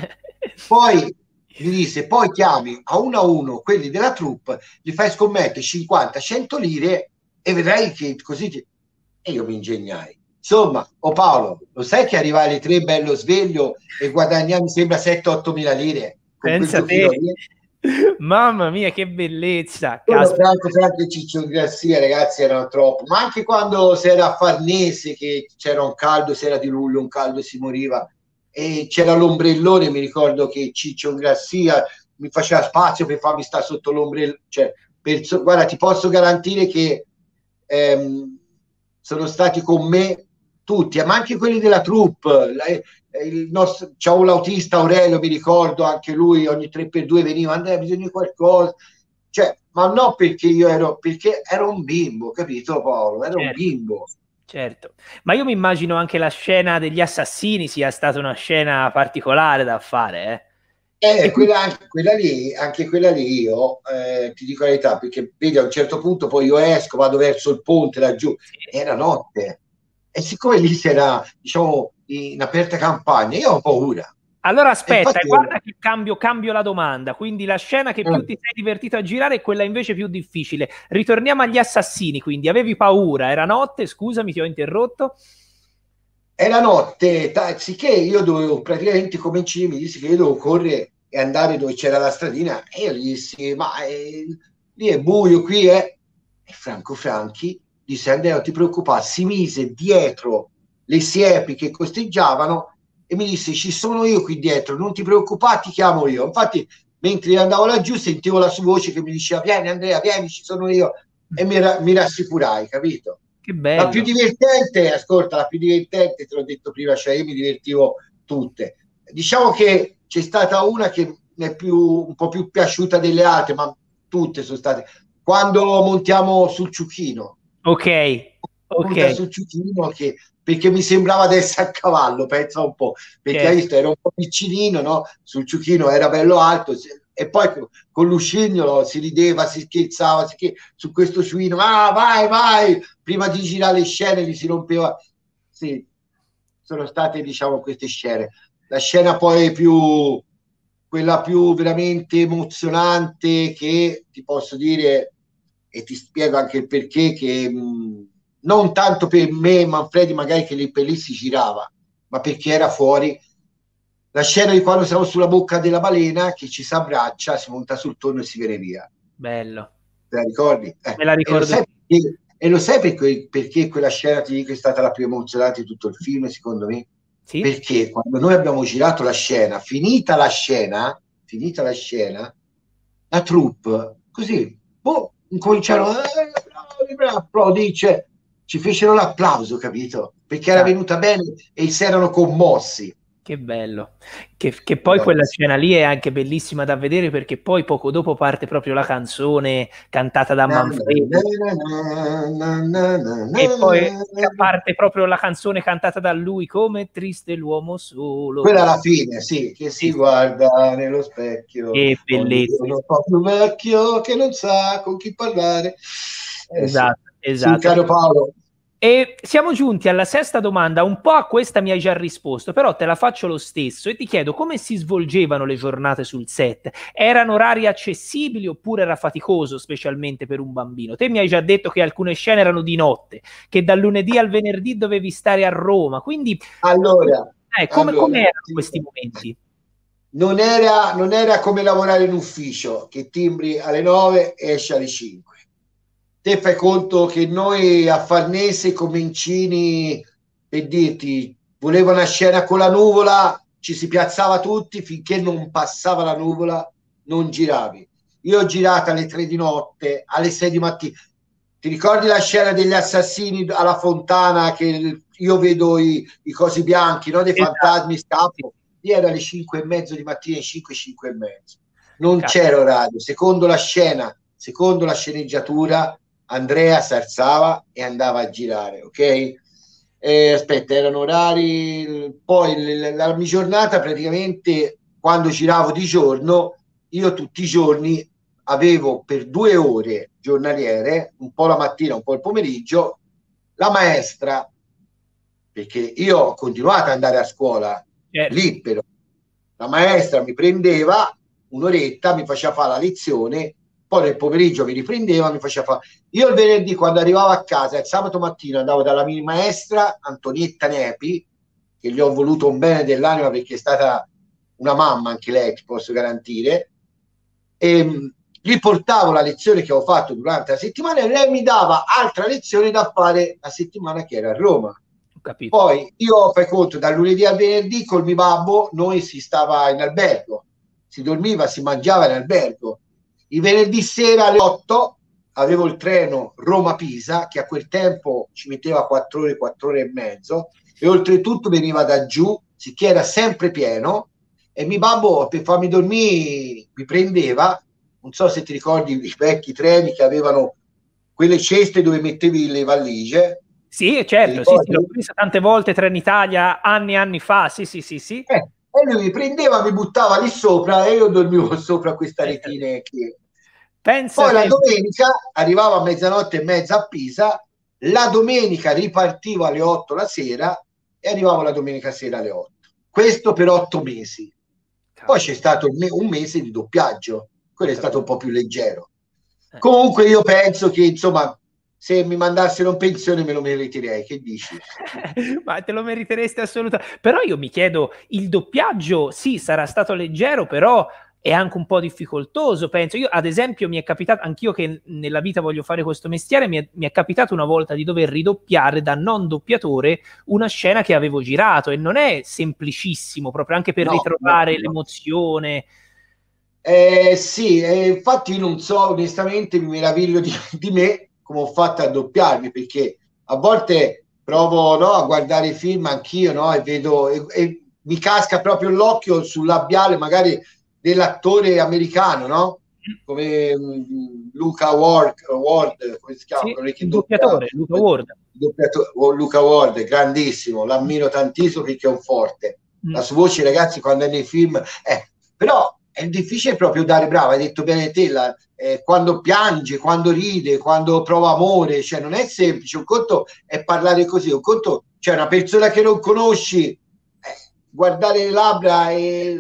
Poi mi disse, poi chiami a uno a uno quelli della troupe, gli fai scommettere cinquanta cento lire e vedrai che così ti... E io mi ingegnai. Insomma, oh Paolo, lo sai che arrivai alle tre bello sveglio e guadagnai, mi sembra sette otto mila lire con quel Pensa giochino te, lì? mamma mia, che bellezza! Quello Caspita. Franco Franco e Ciccio Garcia, ragazzi, erano troppo. Ma anche quando si era a Farnese, che c'era un caldo, si era di luglio, un caldo e si moriva, e c'era l'ombrellone, mi ricordo che Ciccio Garcia mi faceva spazio per farmi stare sotto l'ombrellone. Cioè, per, guarda, ti posso garantire che ehm, sono stati con me tutti, ma anche quelli della troupe. La, il nostro, c'è un autista Aurelio, mi ricordo, anche lui ogni tre per due veniva, Andrea, bisogna di qualcosa. Cioè, ma non perché io ero, perché ero un bimbo, capito Paolo? Ero un Certo, bimbo. certo. Ma io mi immagino anche la scena degli assassini sia stata una scena particolare da fare, eh? Eh, E qui, quella, anche quella lì, anche quella lì io eh, ti dico la verità, perché vedi a un certo punto poi io esco, vado verso il ponte laggiù, sì. era notte. E siccome lì si era, diciamo, in aperta campagna, io ho paura. Allora E aspetta, infatti, guarda che cambio, cambio la domanda. Quindi la scena che più eh, ti sei divertito a girare è quella invece più difficile. Ritorniamo agli assassini, quindi avevi paura, era notte, scusami, ti ho interrotto. era notte, ta- sicché io dovevo praticamente cominciare, mi disse che io dovevo correre e andare dove c'era la stradina e io gli dissi, ma eh, lì è buio, qui è... E Franco Franchi disse, Andrea, non ti preoccupare, si mise dietro le siepi che costeggiavano e mi disse, ci sono io qui dietro, non ti preoccupare, ti chiamo io. Infatti, mentre andavo laggiù, sentivo la sua voce che mi diceva, vieni Andrea, vieni, ci sono io, e mi, ra- mi rassicurai, capito? Che La più bello. divertente, ascolta, la più divertente, te l'ho detto prima, cioè io mi divertivo tutte. Diciamo che c'è stata una che mi è più, un po' più piaciuta delle altre, ma tutte sono state. Quando montiamo sul Ciuchino, Ok, ok, monta sul Ciuchino che, perché mi sembrava di essere a cavallo, pensa un po', perché hai certo. visto, era un po' piccinino, no? Sul Ciuchino era bello alto, e poi con, con l'uscignolo si rideva, si scherzava, si, su questo suino, ah vai, vai, prima di girare le scene gli si rompeva. Sì, sono state, diciamo, queste scene. La scena poi più, quella più veramente emozionante che ti posso dire, e ti spiego anche il perché, che mh, non tanto per me, Manfredi, magari che lì per lì si girava, ma perché era fuori. La scena di quando siamo sulla bocca della balena, che ci si abbraccia, si monta sul tonno e si viene via. Bello. Te la ricordi? Eh, Me la e lo ricordo. sai perché, e lo sai perché, perché quella scena ti dico è stata la più emozionante di tutto il film, secondo me? Sì? Perché quando noi abbiamo girato la scena, finita la scena, finita la scena, la troupe, così, boh, incominciarono, eh, bravi, bravi, applaudi, cioè, ci fecero l'applauso, capito? Perché era Ca- venuta bene e si erano commossi. Che bello. Che, che poi quella scena lì è anche bellissima da vedere, perché poi poco dopo parte proprio la canzone cantata da Na, na, Manfredi na, na, na, na, na, e poi na. parte proprio la canzone cantata da lui, come triste l'uomo solo. Quella alla fine, sì, che Sì, si sì. guarda nello specchio Che ogni bellezza. giorno un po' più vecchio che non sa con chi parlare. Eh sì, Esatto, sì, esatto. caro Paolo. E siamo giunti alla sesta domanda, un po' a questa mi hai già risposto, però te la faccio lo stesso e ti chiedo come si svolgevano le giornate sul set. Erano orari accessibili oppure era faticoso, specialmente per un bambino? Te mi hai già detto che alcune scene erano di notte, che dal lunedì al venerdì dovevi stare a Roma, quindi Allora, eh, come, come allora erano sì, questi momenti? non era, non era come lavorare in ufficio, che timbri alle nove e esci alle cinque. Te fai conto che noi a Farnese, Comencini, per dirti, voleva una scena con la nuvola, ci si piazzava tutti finché non passava la nuvola, non giravi. Io ho girato alle tre di notte, alle sei di mattina. Ti ricordi la scena degli assassini alla fontana che io vedo i, i cosi bianchi, no? Dei Esatto. fantasmi, Sì, scappo? Lì era alle cinque e mezzo di mattina, cinque, cinque e mezzo. Non cazzo. c'era orario. Secondo la scena, secondo la sceneggiatura, Andrea si alzava e andava a girare, ok? Eh, aspetta, erano orari. Poi la, la mia giornata praticamente quando giravo di giorno, io tutti i giorni avevo per due ore giornaliere, un po' la mattina, un po' il pomeriggio, la maestra, perché io ho continuato ad andare a scuola Certo. libero. La maestra mi prendeva un'oretta, mi faceva fare la lezione, poi nel pomeriggio mi riprendeva, mi faceva fare. Io il venerdì, quando arrivavo a casa, il sabato mattina andavo dalla mia maestra Antonietta Nepi, che gli ho voluto un bene dell'anima perché è stata una mamma anche lei, ti posso garantire, e gli portavo la lezione che ho fatto durante la settimana e lei mi dava altra lezione da fare la settimana che era a Roma. Ho capito. Poi io fai conto, dal lunedì al venerdì col mio babbo noi si stava in albergo, si dormiva, si mangiava in albergo. Il venerdì sera alle otto avevo il treno Roma-Pisa, che a quel tempo ci metteva quattro ore, quattro ore e mezzo, e oltretutto veniva da giù, sicché era sempre pieno, e mio babbo per farmi dormire mi prendeva, non so se ti ricordi i vecchi treni che avevano quelle ceste dove mettevi le valigie. Sì, Ti certo, sì, sì, l'ho ricordi? vista tante volte Trenitalia anni e anni fa, sì, sì, sì, sì. Eh, e lui mi prendeva, mi buttava lì sopra e io dormivo sopra questa retina che... Pensa Poi la che... domenica arrivavo a mezzanotte e mezza a Pisa, la domenica ripartivo alle otto la sera e arrivavo la domenica sera alle otto. Questo per otto mesi. Poi c'è Cavolo, stato un, me- un mese di doppiaggio, ho quello è stato capito. un po' più leggero. Eh. Comunque io penso che, insomma, se mi mandassero in pensione me lo meriterei, che dici? Ma te lo meriteresti assolutamente. Però io mi chiedo, il doppiaggio sì, sarà stato leggero, però è anche un po' difficoltoso, penso. Io, ad esempio, mi è capitato, anch'io che nella vita voglio fare questo mestiere, mi è, mi è capitato una volta di dover ridoppiare da non doppiatore una scena che avevo girato e non è semplicissimo, proprio anche per No, no, ritrovare no. l'emozione. Eh, sì, eh, infatti io non so, onestamente mi meraviglio di, di me come ho fatto a doppiarmi, perché a volte provo, no, a guardare i film anch'io, no, e vedo e, e mi casca proprio l'occhio sul labiale magari dell'attore americano, no? Come mh, Luca Ward, Ward, come si chiama? Sì, Quello che il doppia, doppiatore, Luca Ward. doppiato- oh, Luca Ward, grandissimo, l'ammiro tantissimo perché è un forte. Mm. La sua voce, ragazzi, quando è nei film, eh, però è difficile proprio dare brava, hai detto bene te, la, eh, quando piange, quando ride, quando prova amore, cioè non è semplice, un conto è parlare così, un conto, cioè una persona che non conosci, eh, guardare le labbra e,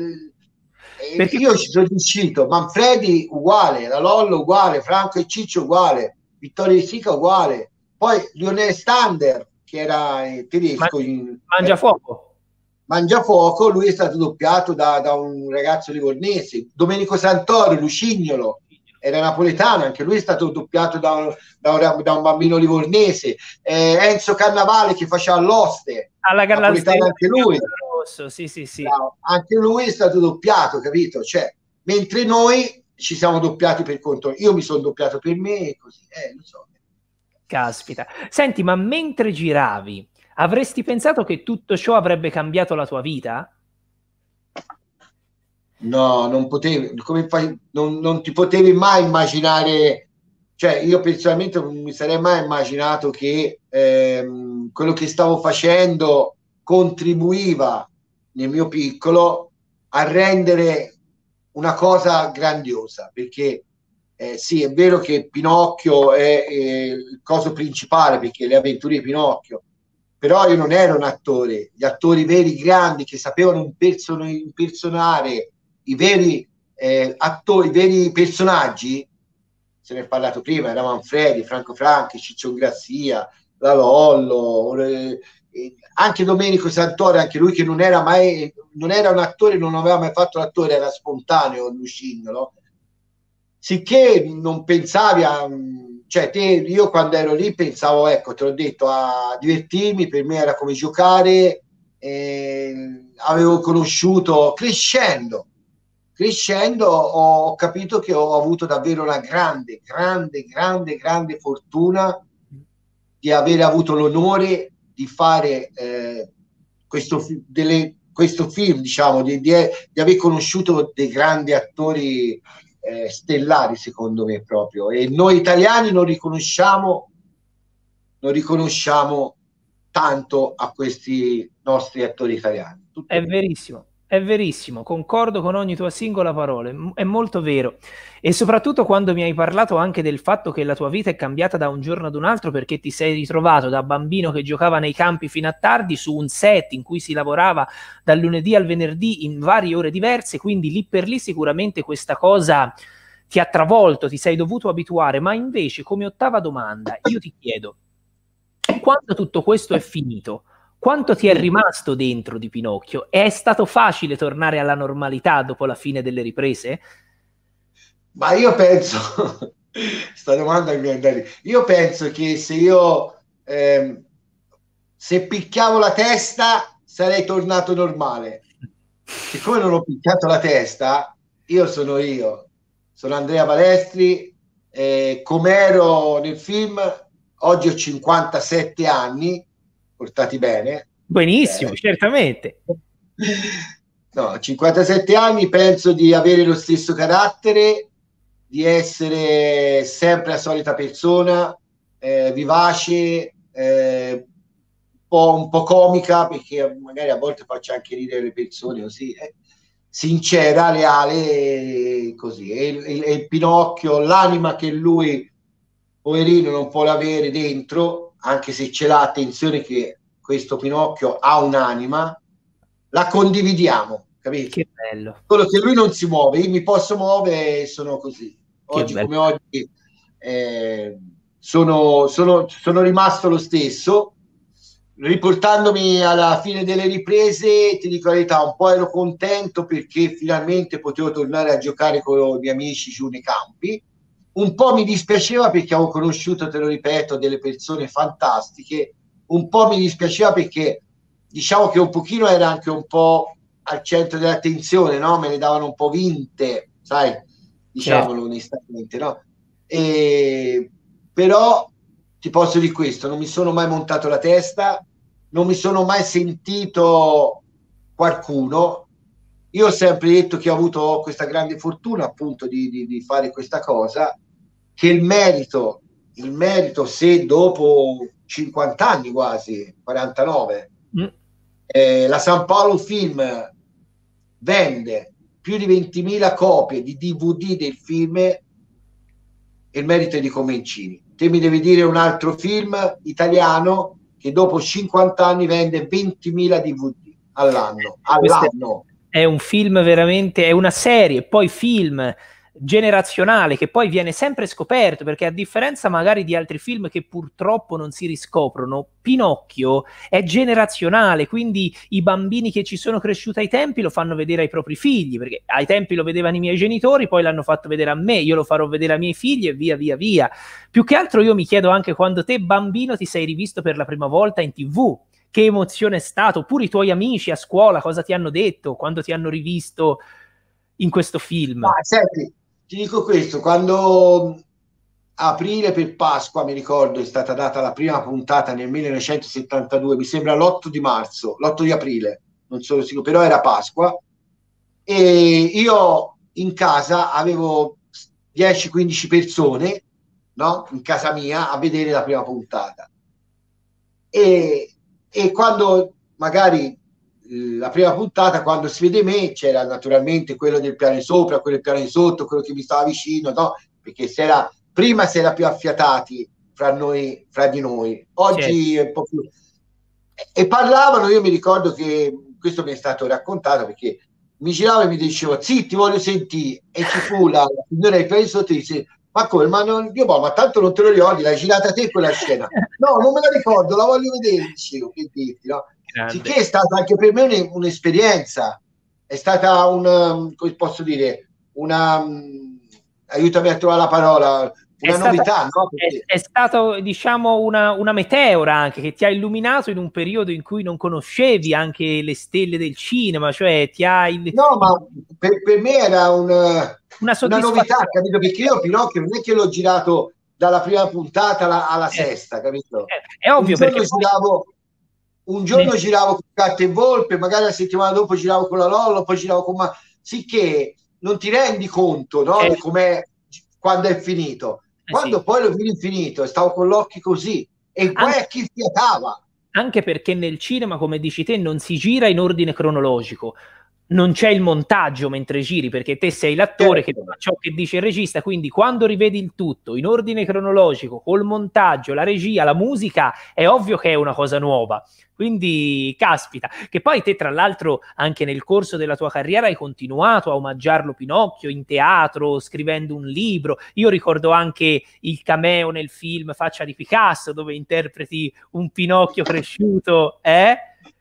e Perché io ci sono riuscito, Manfredi uguale, la Lollo uguale, Franco e Ciccio uguale, Vittorio De Sica uguale, poi Lionel Stander, che era eh, man- tedesco in, mangia eh, fuoco. Mangiafuoco, lui è stato doppiato da, da un ragazzo livornese. Domenico Santoro, Lucignolo, era napoletano, anche lui è stato doppiato da un, da un, da un bambino livornese. Eh, Enzo Cannavale che faceva l'oste, Alla napoletano Gallanzeria anche del lui. Triangolo Rosso, sì, sì, sì. Bravo. Anche lui è stato doppiato, capito? Cioè, mentre noi ci siamo doppiati per conto, io mi sono doppiato per me e così, eh, lo so. Caspita. Senti, ma mentre giravi, avresti pensato che tutto ciò avrebbe cambiato la tua vita? No, non potevi, come fai, non, non ti potevi mai immaginare, cioè io personalmente non mi sarei mai immaginato che ehm, quello che stavo facendo contribuiva nel mio piccolo a rendere una cosa grandiosa, perché eh, sì, è vero che Pinocchio è, è il coso principale, perché le avventure di Pinocchio, però io non ero un attore, gli attori veri grandi che sapevano imperson- impersonare i veri eh, attori, i veri personaggi, se ne è parlato prima, era Manfredi, Franco Franchi, Ciccio Grazia, la Lollo, eh, eh, anche Domenico Santoro, anche lui che non era mai, non era un attore, non aveva mai fatto l'attore, era spontaneo, Lucignolo, sicché non pensavi a, cioè te, io quando ero lì pensavo, ecco, te l'ho detto, a divertirmi, per me era come giocare, eh, avevo conosciuto, crescendo, crescendo ho capito che ho avuto davvero una grande, grande, grande, grande fortuna di aver avuto l'onore di fare eh, questo, delle, questo film, diciamo, di, di, di aver conosciuto dei grandi attori eh, stellari, secondo me proprio. E noi italiani non riconosciamo, non riconosciamo tanto a questi nostri attori italiani. Tutto È lì. verissimo, è verissimo, concordo con ogni tua singola parola, è è molto vero. E soprattutto quando mi hai parlato anche del fatto che la tua vita è cambiata da un giorno ad un altro perché ti sei ritrovato da bambino che giocava nei campi fino a tardi su un set in cui si lavorava dal lunedì al venerdì in varie ore diverse, quindi lì per lì sicuramente questa cosa ti ha travolto, ti sei dovuto abituare, ma invece come ottava domanda io ti chiedo, quando tutto questo è finito, quanto ti è rimasto dentro di Pinocchio? È stato facile tornare alla normalità dopo la fine delle riprese? Ma io penso, sta domanda mi viene da lì. Io penso che se io ehm, se picchiavo la testa sarei tornato normale. Siccome non ho picchiato la testa, io sono io, sono Andrea Palestri, eh, come ero nel film, oggi ho cinquantasette anni, portati bene. Benissimo, Beh, certamente. no, cinquantasette anni, penso di avere lo stesso carattere, di essere sempre la solita persona, eh, vivace, eh, un po', un po' comica, perché magari a volte faccio anche ridere le persone così, eh, sincera, leale, così. E il, il, il Pinocchio, l'anima che lui, poverino, non può avere dentro, anche se ce l'ha, attenzione che questo Pinocchio ha un'anima, la condividiamo, capito? Che bello, Solo che lui non si muove, io mi posso muovere e sono così. che Oggi bello. come oggi eh, sono, sono, sono rimasto lo stesso. Riportandomi alla fine delle riprese, ti dico la verità, un po' ero contento perché finalmente potevo tornare a giocare con i miei amici giù nei campi. Un po' mi dispiaceva perché avevo conosciuto, te lo ripeto, delle persone fantastiche. Un po' mi dispiaceva perché diciamo che un pochino era anche un po' al centro dell'attenzione, no? Me le davano un po' vinte, sai, Certo. diciamolo onestamente, no? E, però ti posso dire questo, non mi sono mai montato la testa, non mi sono mai sentito qualcuno. Io ho sempre detto che ho avuto questa grande fortuna appunto di, di, di fare questa cosa, che il merito, il merito se dopo cinquanta anni quasi, quarantanove, Mm. eh, la San Paolo Film vende più di ventimila copie di D V D del film, il merito è di Comencini. Te mi devi dire un altro film italiano che dopo cinquanta anni vende ventimila D V D all'anno, Questo è all'anno. è un film veramente, è una serie, poi film generazionale che poi viene sempre scoperto perché a differenza magari di altri film che purtroppo non si riscoprono, Pinocchio è generazionale, quindi i bambini che ci sono cresciuti ai tempi lo fanno vedere ai propri figli, perché ai tempi lo vedevano i miei genitori, poi l'hanno fatto vedere a me, io lo farò vedere ai miei figli e via via via. Più che altro io mi chiedo anche quando te bambino ti sei rivisto per la prima volta in tivù, che emozione è stato, oppure i tuoi amici a scuola cosa ti hanno detto quando ti hanno rivisto in questo film. Ma senti, ti dico questo, quando aprile per Pasqua, mi ricordo, è stata data la prima puntata nel millenovecentosettantadue, mi sembra l'otto di marzo, l'otto di aprile, non sono sicuro, però era Pasqua. e io in casa avevo dieci quindici persone, no? In casa mia a vedere la prima puntata. E, e quando magari la prima puntata, quando si vede me, c'era naturalmente quello del piano di sopra, quello del piano di sotto, quello che mi stava vicino, no? Perché si era, prima si era più affiatati fra noi, fra di noi. Oggi Certo. è un po' più... E parlavano, io mi ricordo che questo mi è stato raccontato, perché mi giravo e mi dicevo, sì, ti voglio sentire, e ci fu la, la signora del piano di sotto e dice, ma come, ma, non, io, boh, ma tanto non te lo ricordi, l'hai girata te quella scena? No, non me la ricordo, la voglio vedere, dicevo, che dirti, no? Grande. Sicché è stata anche per me un, un'esperienza, è stata un, come posso dire, una, um, aiutami a trovare la parola, È una stata, novità, no? è, Perché, è stato, diciamo, una, una meteora anche che ti ha illuminato in un periodo in cui non conoscevi anche le stelle del cinema, cioè ti ha il, no, il- ma per, per me era un, una una novità, soddisfazione. capito? Perché io Pinocchio non è che l'ho girato dalla prima puntata alla, alla Eh, sesta, capito? eh, è Un ovvio giorno perché poi giravo, un nel- giorno giravo con Gatta e Volpe, magari la settimana dopo giravo con la Lollo, poi giravo con Ma... Sicché non ti rendi conto, no, di certo, com'è quando è finito. eh sì. Quando poi lo vidi finito, stavo con l'occhio così, e poi Anche, a chi fiatava. anche perché nel cinema, come dici te, non si gira in ordine cronologico. Non c'è il montaggio mentre giri, perché te sei l'attore che fa Certo. ciò che dice il regista, quindi quando rivedi il tutto in ordine cronologico, col montaggio, la regia, la musica, è ovvio che è una cosa nuova. Quindi, caspita, che poi te, tra l'altro, anche nel corso della tua carriera hai continuato a omaggiarlo Pinocchio in teatro, scrivendo un libro. Io ricordo anche il cameo nel film Faccia di Picasso, dove interpreti un Pinocchio cresciuto, eh?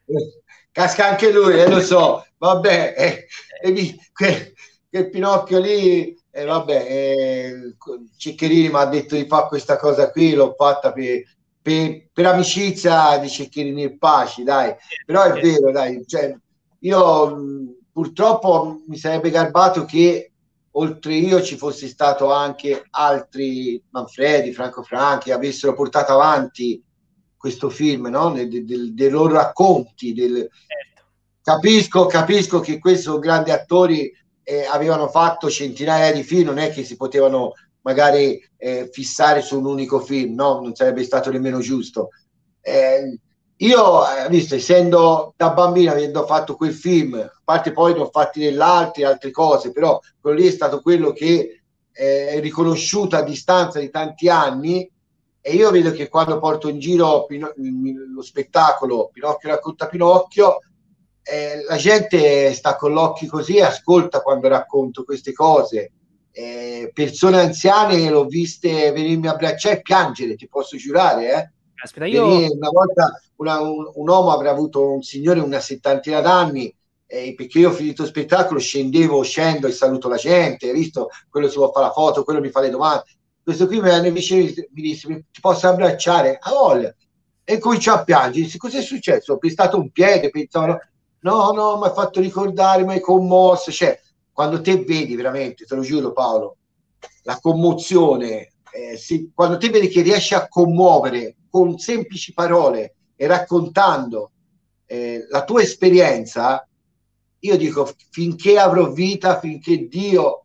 Casca anche lui, eh, lo so, vabbè, eh, e mi- que- quel Pinocchio lì, eh, vabbè, eh, Ceccherini mi ha detto di fare questa cosa qui, l'ho fatta per, per- per amicizia di Ceccherini e Paci, dai, però è vero, dai, cioè, io mh, purtroppo mi sarebbe garbato che oltre io ci fosse stato anche altri Manfredi, Franco Franchi, avessero portato avanti questo film, no? Dei, dei, dei loro racconti. Del... Certo. Capisco, capisco che questi sono grandi attori, eh, avevano fatto centinaia di film, non è che si potevano magari eh, fissare su un unico film, no? Non sarebbe stato nemmeno giusto. Eh, io, eh, visto, essendo da bambino, avendo fatto quel film, a parte poi ne ho fatti dell'altro, altre cose, però quello lì è stato quello che eh, è riconosciuto a distanza di tanti anni. E io vedo che quando porto in giro Pino- lo spettacolo Pinocchio racconta Pinocchio, eh, la gente sta con l'occhio così e ascolta quando racconto queste cose. Eh, persone anziane l'ho viste venirmi a abbracciare e piangere, ti posso giurare, eh? Aspetta, io Venire una volta una, un, un uomo avrà avuto un signore una settantina d'anni, eh, perché io ho finito lo spettacolo, scendevo, scendo e saluto la gente, hai visto? Quello si può fare la foto, quello mi fa le domande. Questo qui mi venne vicino e mi disse: ti posso abbracciare? A voglia. E cominciò a piangere. Disse: cos'è successo? Ho pestato un piede, pensavo, no, no, mi ha fatto ricordare, mi hai commosso. Cioè, quando te vedi veramente, te lo giuro Paolo, la commozione, eh, si, quando te vedi che riesci a commuovere con semplici parole e raccontando eh, la tua esperienza, io dico, finché avrò vita, finché Dio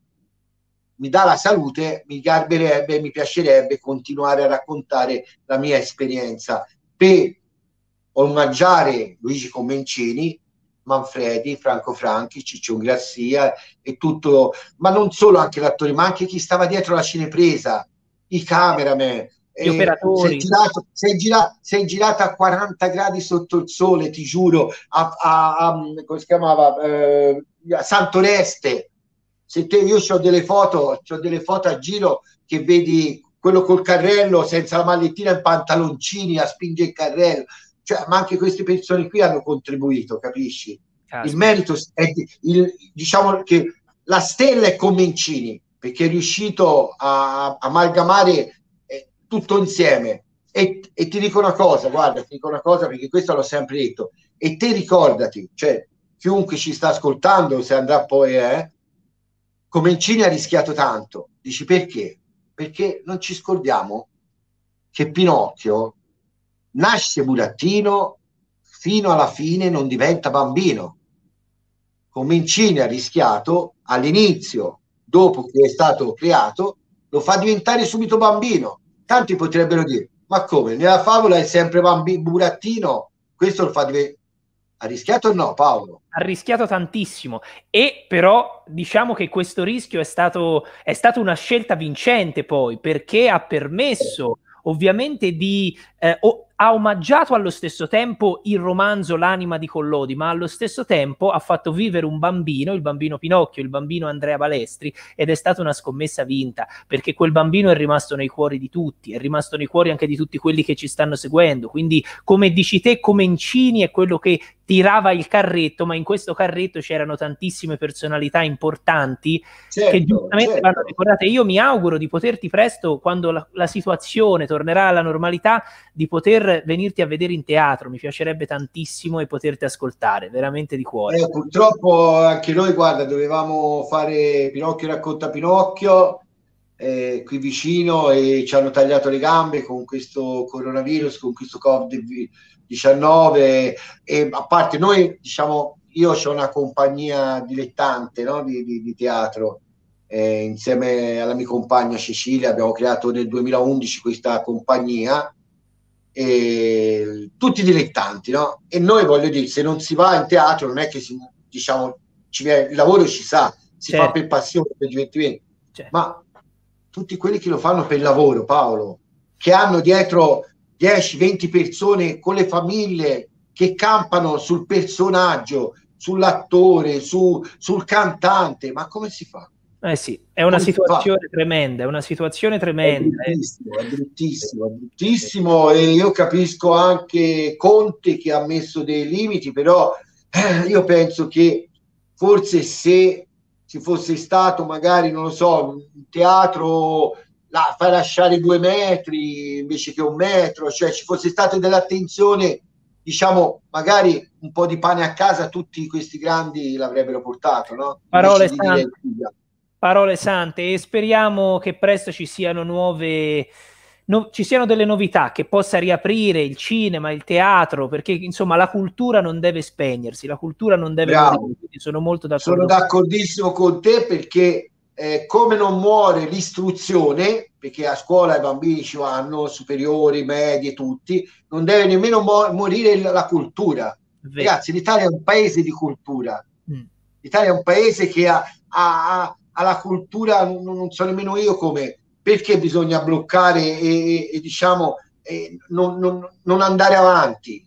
mi dà la salute, mi garberebbe, mi piacerebbe continuare a raccontare la mia esperienza per omaggiare Luigi Comencini, Manfredi, Franco Franchi, Ciccio Garcia e tutto, ma non solo anche l'attori, ma anche chi stava dietro la cinepresa, i cameraman. gli Eh, sei operatori, girato, sei, gira, sei girato a quaranta gradi sotto il sole, ti giuro, a, a, a come si chiamava? Eh, a Santoreste. Se te, io ho delle foto, ho delle foto a giro che vedi quello col carrello senza la magliettina in pantaloncini a spinge il carrello. Cioè, ma anche queste persone qui hanno contribuito, capisci? Il caspita. merito è il, diciamo che la stella è Comencini perché è riuscito a amalgamare eh, tutto insieme. E, e ti dico una cosa, guarda, ti dico una cosa perché questo l'ho sempre detto. E te ricordati, cioè, chiunque ci sta ascoltando, se andrà poi, eh, Comencini ha rischiato tanto. Dici perché? Perché non ci scordiamo che Pinocchio nasce burattino, fino alla fine non diventa bambino. Comencini ha rischiato all'inizio, dopo che è stato creato, lo fa diventare subito bambino. Tanti potrebbero dire, ma come? Nella favola è sempre bambino, burattino, questo lo fa diventare... Ha rischiato o no, Paolo? Ha rischiato tantissimo, e però diciamo che questo rischio è stato, è stata una scelta vincente poi, perché ha permesso ovviamente di... Eh, o, ha omaggiato allo stesso tempo il romanzo L'anima di Collodi, ma allo stesso tempo ha fatto vivere un bambino, il bambino Pinocchio, il bambino Andrea Balestri, ed è stata una scommessa vinta, perché quel bambino è rimasto nei cuori di tutti, è rimasto nei cuori anche di tutti quelli che ci stanno seguendo. Quindi, come dici te, Comencini è quello che tirava il carretto, ma in questo carretto c'erano tantissime personalità importanti, certo, che giustamente certo. vanno ricordate. Io mi auguro di poterti presto, quando la, la situazione tornerà alla normalità, di poter venirti a vedere in teatro. Mi piacerebbe tantissimo, e poterti ascoltare veramente di cuore. Eh, purtroppo anche noi, guarda, dovevamo fare Pinocchio racconta Pinocchio eh, qui vicino, e ci hanno tagliato le gambe con questo coronavirus, con questo covid diciannove, e a parte noi, diciamo, io ho una compagnia dilettante, no? di, di, di teatro, eh, insieme alla mia compagna Cecilia abbiamo creato nel duemilaundici questa compagnia, e tutti dilettanti, no? E noi, voglio dire, se non si va in teatro non è che si, diciamo, ci viene, il lavoro ci sa, si certo. fa per passione, per divertimento, certo. ma tutti quelli che lo fanno per lavoro, Paolo, che hanno dietro dieci venti persone con le famiglie che campano sul personaggio, sull'attore, su, sul cantante, ma come si fa? Eh sì, è una come situazione tremenda, è una situazione tremenda. È bruttissimo, è bruttissimo, è bruttissimo, e io capisco anche Conte che ha messo dei limiti, però eh, io penso che forse se ci fosse stato magari, non lo so, un teatro... La, fai lasciare due metri invece che un metro, cioè ci fosse stata dell'attenzione, diciamo, magari un po' di pane a casa, tutti questi grandi l'avrebbero portato, no? Parole sante, parole sante, e speriamo che presto ci siano nuove, no, ci siano delle novità, che possa riaprire il cinema, il teatro, perché insomma la cultura non deve spegnersi, la cultura non deve morire. Sono molto d'accordo. Sono d'accordissimo con te, perché Eh, come non muore l'istruzione, perché a scuola i bambini ci vanno, superiori, medie, tutti, non deve nemmeno mo morire la cultura. Vero. Ragazzi, l'Italia è un paese di cultura. Mm. L'Italia è un paese che ha, ha, ha la cultura, non, non so nemmeno io come, perché bisogna bloccare e, e, e diciamo, e non, non, non andare avanti.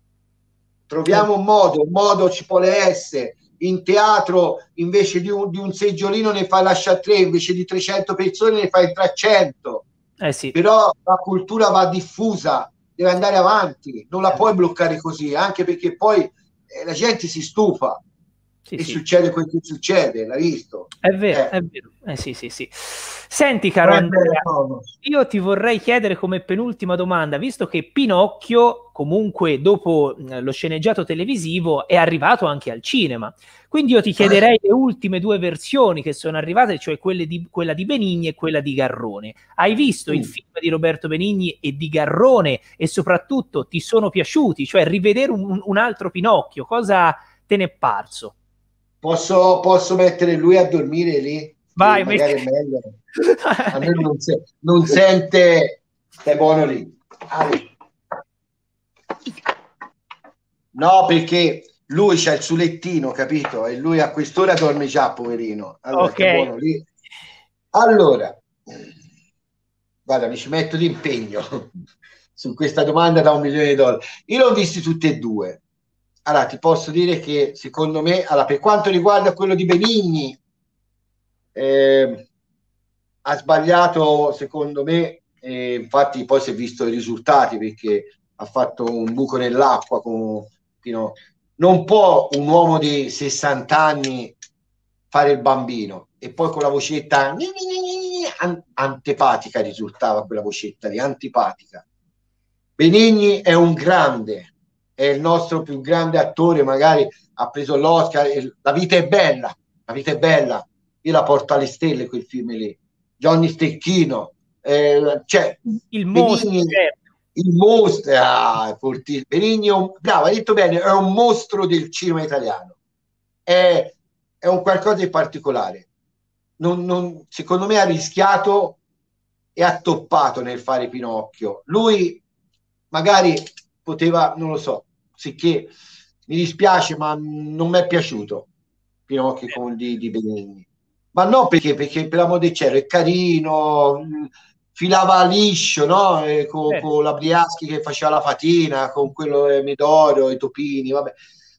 Troviamo un modo, un modo ci può essere. In teatro invece di un, di un seggiolino ne fai lascia tre, invece di trecento persone ne fai trecento. Eh sì. Però la cultura va diffusa, deve andare avanti, non la puoi bloccare così, anche perché poi eh, la gente si stufa. Sì, e sì. succede quel che succede, l'hai visto? È vero, eh. è vero. Eh, sì, sì, sì. Senti, caro eh, Andrea, io ti vorrei chiedere come penultima domanda, visto che Pinocchio, comunque dopo lo sceneggiato televisivo, è arrivato anche al cinema. Quindi io ti chiederei le ultime due versioni che sono arrivate, cioè quelle di, quella di Benigni e quella di Garrone. Hai visto mm. il film di Roberto Benigni e di Garrone, e soprattutto ti sono piaciuti? Cioè, rivedere un, un altro Pinocchio, cosa te ne è parso? Posso, posso mettere lui a dormire lì? Vai, magari metti... è meglio. A me non, se, non sente, stai buono lì. Allora. No, perché lui c'ha il suo lettino, capito? E lui a quest'ora dorme già, poverino. Allora, okay. Stai buono lì. Allora, guarda, mi ci metto di impegno su questa domanda da un milione di dollari. Io l'ho visti tutti e due. Allora, ti posso dire che secondo me, allora, per quanto riguarda quello di Benigni, eh, ha sbagliato secondo me, eh, infatti poi si è visto i risultati, perché ha fatto un buco nell'acqua con, fino, non può un uomo di sessanta anni fare il bambino, e poi con la vocetta antipatica risultava quella vocetta lì, antipatica. Benigni è un grande, è il nostro più grande attore, magari ha preso l'Oscar. La vita è bella, la vita è bella, io la porto alle stelle quel film lì. Johnny Stecchino, eh, cioè il mostro, Benigni, il mostro, ah, Benigni, bravo, hai detto bene, è un mostro del cinema italiano, è, è un qualcosa di particolare. Non, non, secondo me ha rischiato e ha toppato nel fare Pinocchio. Lui magari poteva, non lo so, sicché mi dispiace, ma non mi è piaciuto Pinocchio con di, di Benigni. Ma no, perché, perché per l'amor del cielo è carino, filava liscio, no? E con, Certo. con la Briaschi che faceva la fatina, con quello eh, Medoro, i topini, vabbè.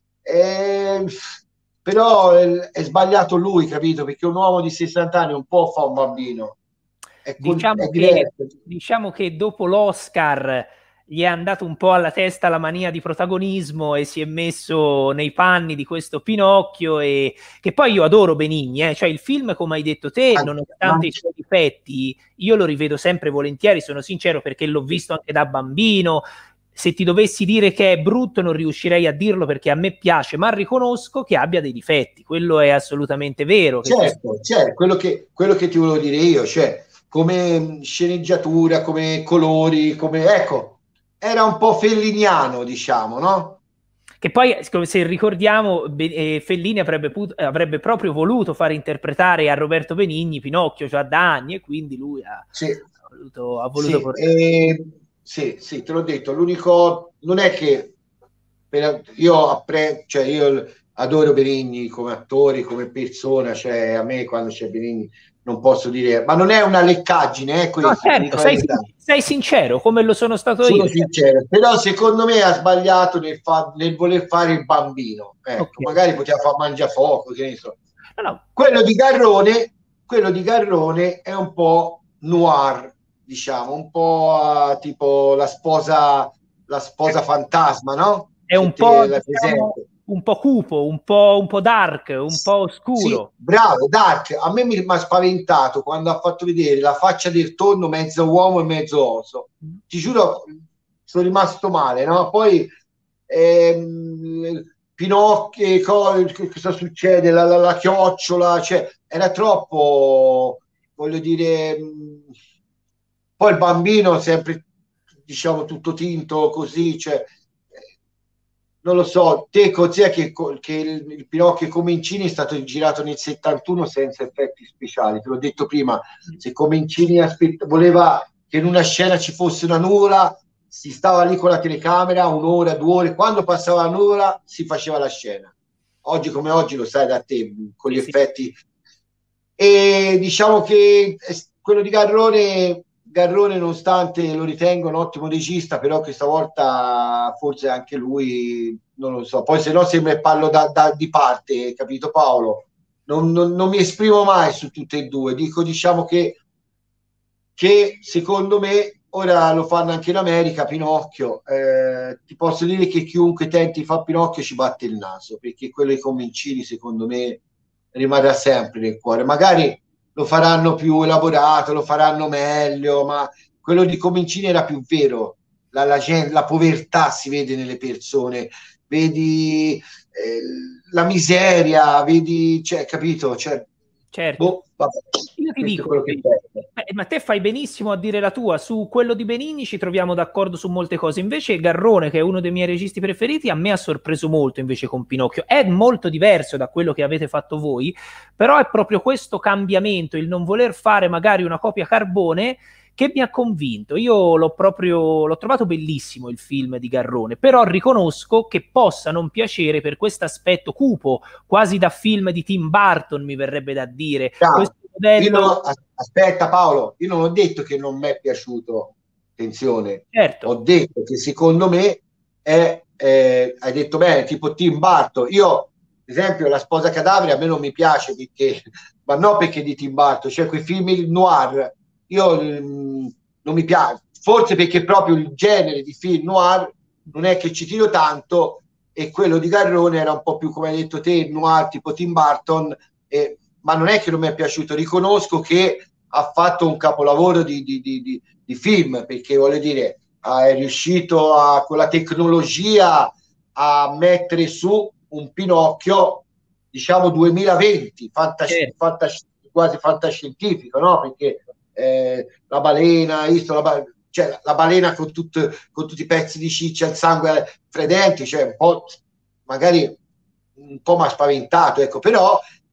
E, però è, è sbagliato lui, capito? Perché un uomo di sessanta anni non può fare un bambino. È, con, Diciamo è che, diverso. diciamo che dopo l'Oscar gli è andato un po' alla testa la mania di protagonismo e si è messo nei panni di questo Pinocchio, e che poi io adoro Benigni, eh? Cioè il film, come hai detto te, Anche, nonostante i anche, suoi difetti, io lo rivedo sempre volentieri, sono sincero, perché l'ho visto anche da bambino. Se ti dovessi dire che è brutto non riuscirei a dirlo, perché a me piace, ma riconosco che abbia dei difetti, quello è assolutamente vero. Che ci... certo, certo, quello che, quello che ti volevo dire io, cioè come sceneggiatura, come colori, come ecco, era un po' felliniano, diciamo, no? Che poi, se ricordiamo, eh, Fellini avrebbe, put- avrebbe proprio voluto fare interpretare a Roberto Benigni Pinocchio già da anni, e quindi lui ha, Sì, ha voluto, ha voluto sì, portare. eh, sì, sì, te l'ho detto, l'unico, non è che per, io, appre, cioè io adoro Benigni come attore, come persona, cioè a me quando c'è Benigni non posso dire, ma non è una leccaggine, è No, questo, ti certo, dico la sei, verità. sin- sei sincero, come lo sono stato io. Sono sincero, però secondo me ha sbagliato nel, fa- nel voler fare il bambino. Ok. Ecco, magari poteva fare mangiafoco, che ne so. No, no, Quello di Garrone, quello di Garrone è un po' noir, diciamo, un po' uh, tipo la sposa, la sposa fantasma, no? è Se un po', te la diciamo, presente. un po' cupo, un po', un po' dark, un po' Sì, oscuro. bravo, Dark. A me mi mi ha spaventato quando ha fatto vedere la faccia del tonno mezzo uomo e mezzo oso. Ti giuro, sono rimasto male, no? Poi ehm, Pinocchio, co- cosa succede? La, la, la chiocciola, cioè, era troppo, voglio dire, mh, poi il bambino sempre, diciamo, tutto tinto così, cioè, non lo so, te cos'è che, che il, il Pinocchio Comencini è stato girato nel settantuno senza effetti speciali, te l'ho detto prima, se Comencini aspetta, voleva che in una scena ci fosse una nuvola, si stava lì con la telecamera un'ora, due ore, quando passava la nuvola si faceva la scena. Oggi come oggi lo sai da te, con gli Sì, sì. effetti. E diciamo che quello di Garrone, Garrone, nonostante lo ritengo un ottimo regista, però questa volta forse anche lui, non lo so. Poi se no sembra che parlo da, da, di parte, capito Paolo? Non, non, non mi esprimo mai su tutte e due. Dico, diciamo che, che secondo me, ora lo fanno anche in America, Pinocchio. Eh, ti posso dire che chiunque tenti fa Pinocchio ci batte il naso, perché quello dei Comincini, secondo me, rimarrà sempre nel cuore. Magari lo faranno più elaborato, lo faranno meglio, ma quello di Comincini era più vero. La, la, la povertà si vede nelle persone, vedi eh, la miseria, vedi, cioè, capito? Cioè, Certo. boh, vabbè, Io ti questo è dico, quello che penso. eh, ma te fai benissimo a dire la tua, su quello di Benigni ci troviamo d'accordo su molte cose, invece Garrone, che è uno dei miei registi preferiti, a me ha sorpreso molto invece con Pinocchio, è molto diverso da quello che avete fatto voi, però è proprio questo cambiamento, il non voler fare magari una copia carbone, che mi ha convinto. Io l'ho proprio l'ho trovato bellissimo il film di Garrone, però riconosco che possa non piacere per questo aspetto cupo, quasi da film di Tim Burton, mi verrebbe da dire. Chiaro. Questo Io modello, non, aspetta Paolo, io non ho detto che non mi è piaciuto, attenzione, ho certo, detto che secondo me è, eh, hai detto bene, tipo Tim Burton. Io, ad esempio, La sposa cadavere a me non mi piace perché, ma non perché di Tim Burton, cioè quei film noir, io mh, non mi piace, forse perché proprio il genere di film noir non è che ci tiro tanto, e quello di Garrone era un po' più, come hai detto te, noir tipo Tim Burton, eh, ma non è che non mi è piaciuto, riconosco che ha fatto un capolavoro di, di, di, di, di film, perché voglio dire, è riuscito a, con la tecnologia a mettere su un Pinocchio, diciamo duemilaventi, fantasci- certo, fantasci- quasi fantascientifico, no? Perché eh, la balena, hai visto la, ba- cioè, la balena con, tut, con tutti i pezzi di ciccia, il sangue fredente, cioè un po', magari un po' mi ha spaventato, ecco, però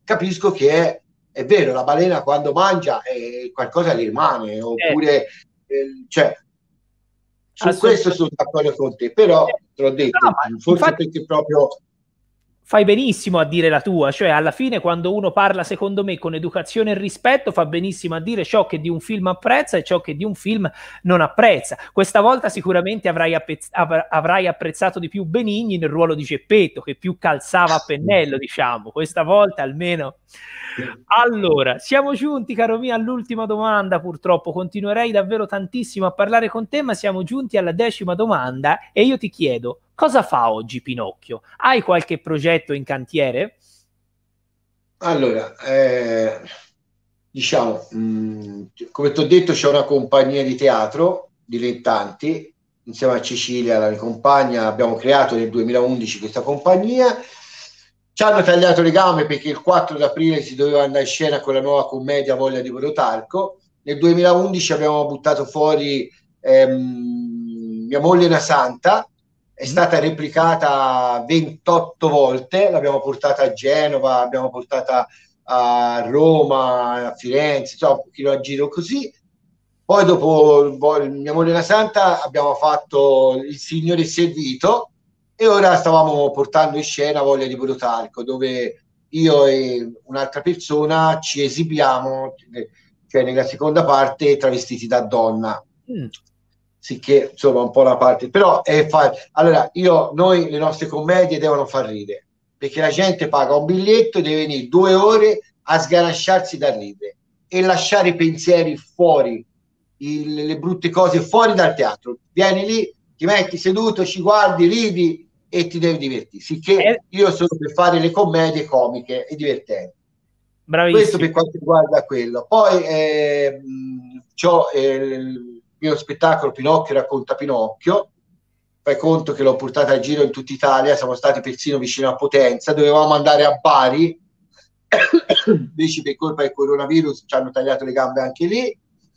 capisco che è, è vero, la balena quando mangia eh, qualcosa le rimane, oppure eh, cioè, su questo sono d'accordo con te, però te l'ho detto, no, forse infatti, perché proprio fai benissimo a dire la tua, cioè alla fine quando uno parla secondo me con educazione e rispetto fa benissimo a dire ciò che di un film apprezza e ciò che di un film non apprezza. Questa volta sicuramente avrai, appezz- av- avrai apprezzato di più Benigni nel ruolo di Geppetto, che più calzava a pennello, diciamo, questa volta almeno. Allora, siamo giunti, caro mio, all'ultima domanda, purtroppo continuerei davvero tantissimo a parlare con te, ma siamo giunti alla decima domanda e io ti chiedo, cosa fa oggi Pinocchio? Hai qualche progetto in cantiere? allora, eh, diciamo, mh, come ti ho detto, c'è una compagnia di teatro dilettanti insieme a Cecilia, la mia compagna, abbiamo creato nel duemilaundici questa compagnia. Ci hanno tagliato le gambe perché il quattro aprile si doveva andare in scena con la nuova commedia Voglia di Porotalco. Nel duemilaundici abbiamo buttato fuori ehm, Mia moglie è una santa, è stata replicata ventotto volte, l'abbiamo portata a Genova, l'abbiamo portata a Roma, a Firenze, insomma, un pochino a giro così. Poi dopo Mia moglie è una santa abbiamo fatto Il Signore è servito e ora stavamo portando in scena Voglia di Porotalco, dove io e un'altra persona ci esibiamo, cioè nella seconda parte, travestiti da donna. Mm. Sicché insomma un po' la parte, però è fa... allora io, noi le nostre commedie devono far ridere, perché la gente paga un biglietto e deve venire due ore a sganasciarsi da ridere e lasciare i pensieri fuori, il, le brutte cose fuori dal teatro. Vieni lì, ti metti seduto, ci guardi, ridi e ti devi divertire. Sicché io sono per fare le commedie comiche e divertenti. Bravissimo. Questo per quanto riguarda quello. Poi eh, c'ho eh, il mio spettacolo Pinocchio racconta Pinocchio. Fai conto che l'ho portata a giro in tutta Italia, siamo stati persino vicino a Potenza, dovevamo andare a Bari, invece per colpa del coronavirus ci hanno tagliato le gambe anche lì.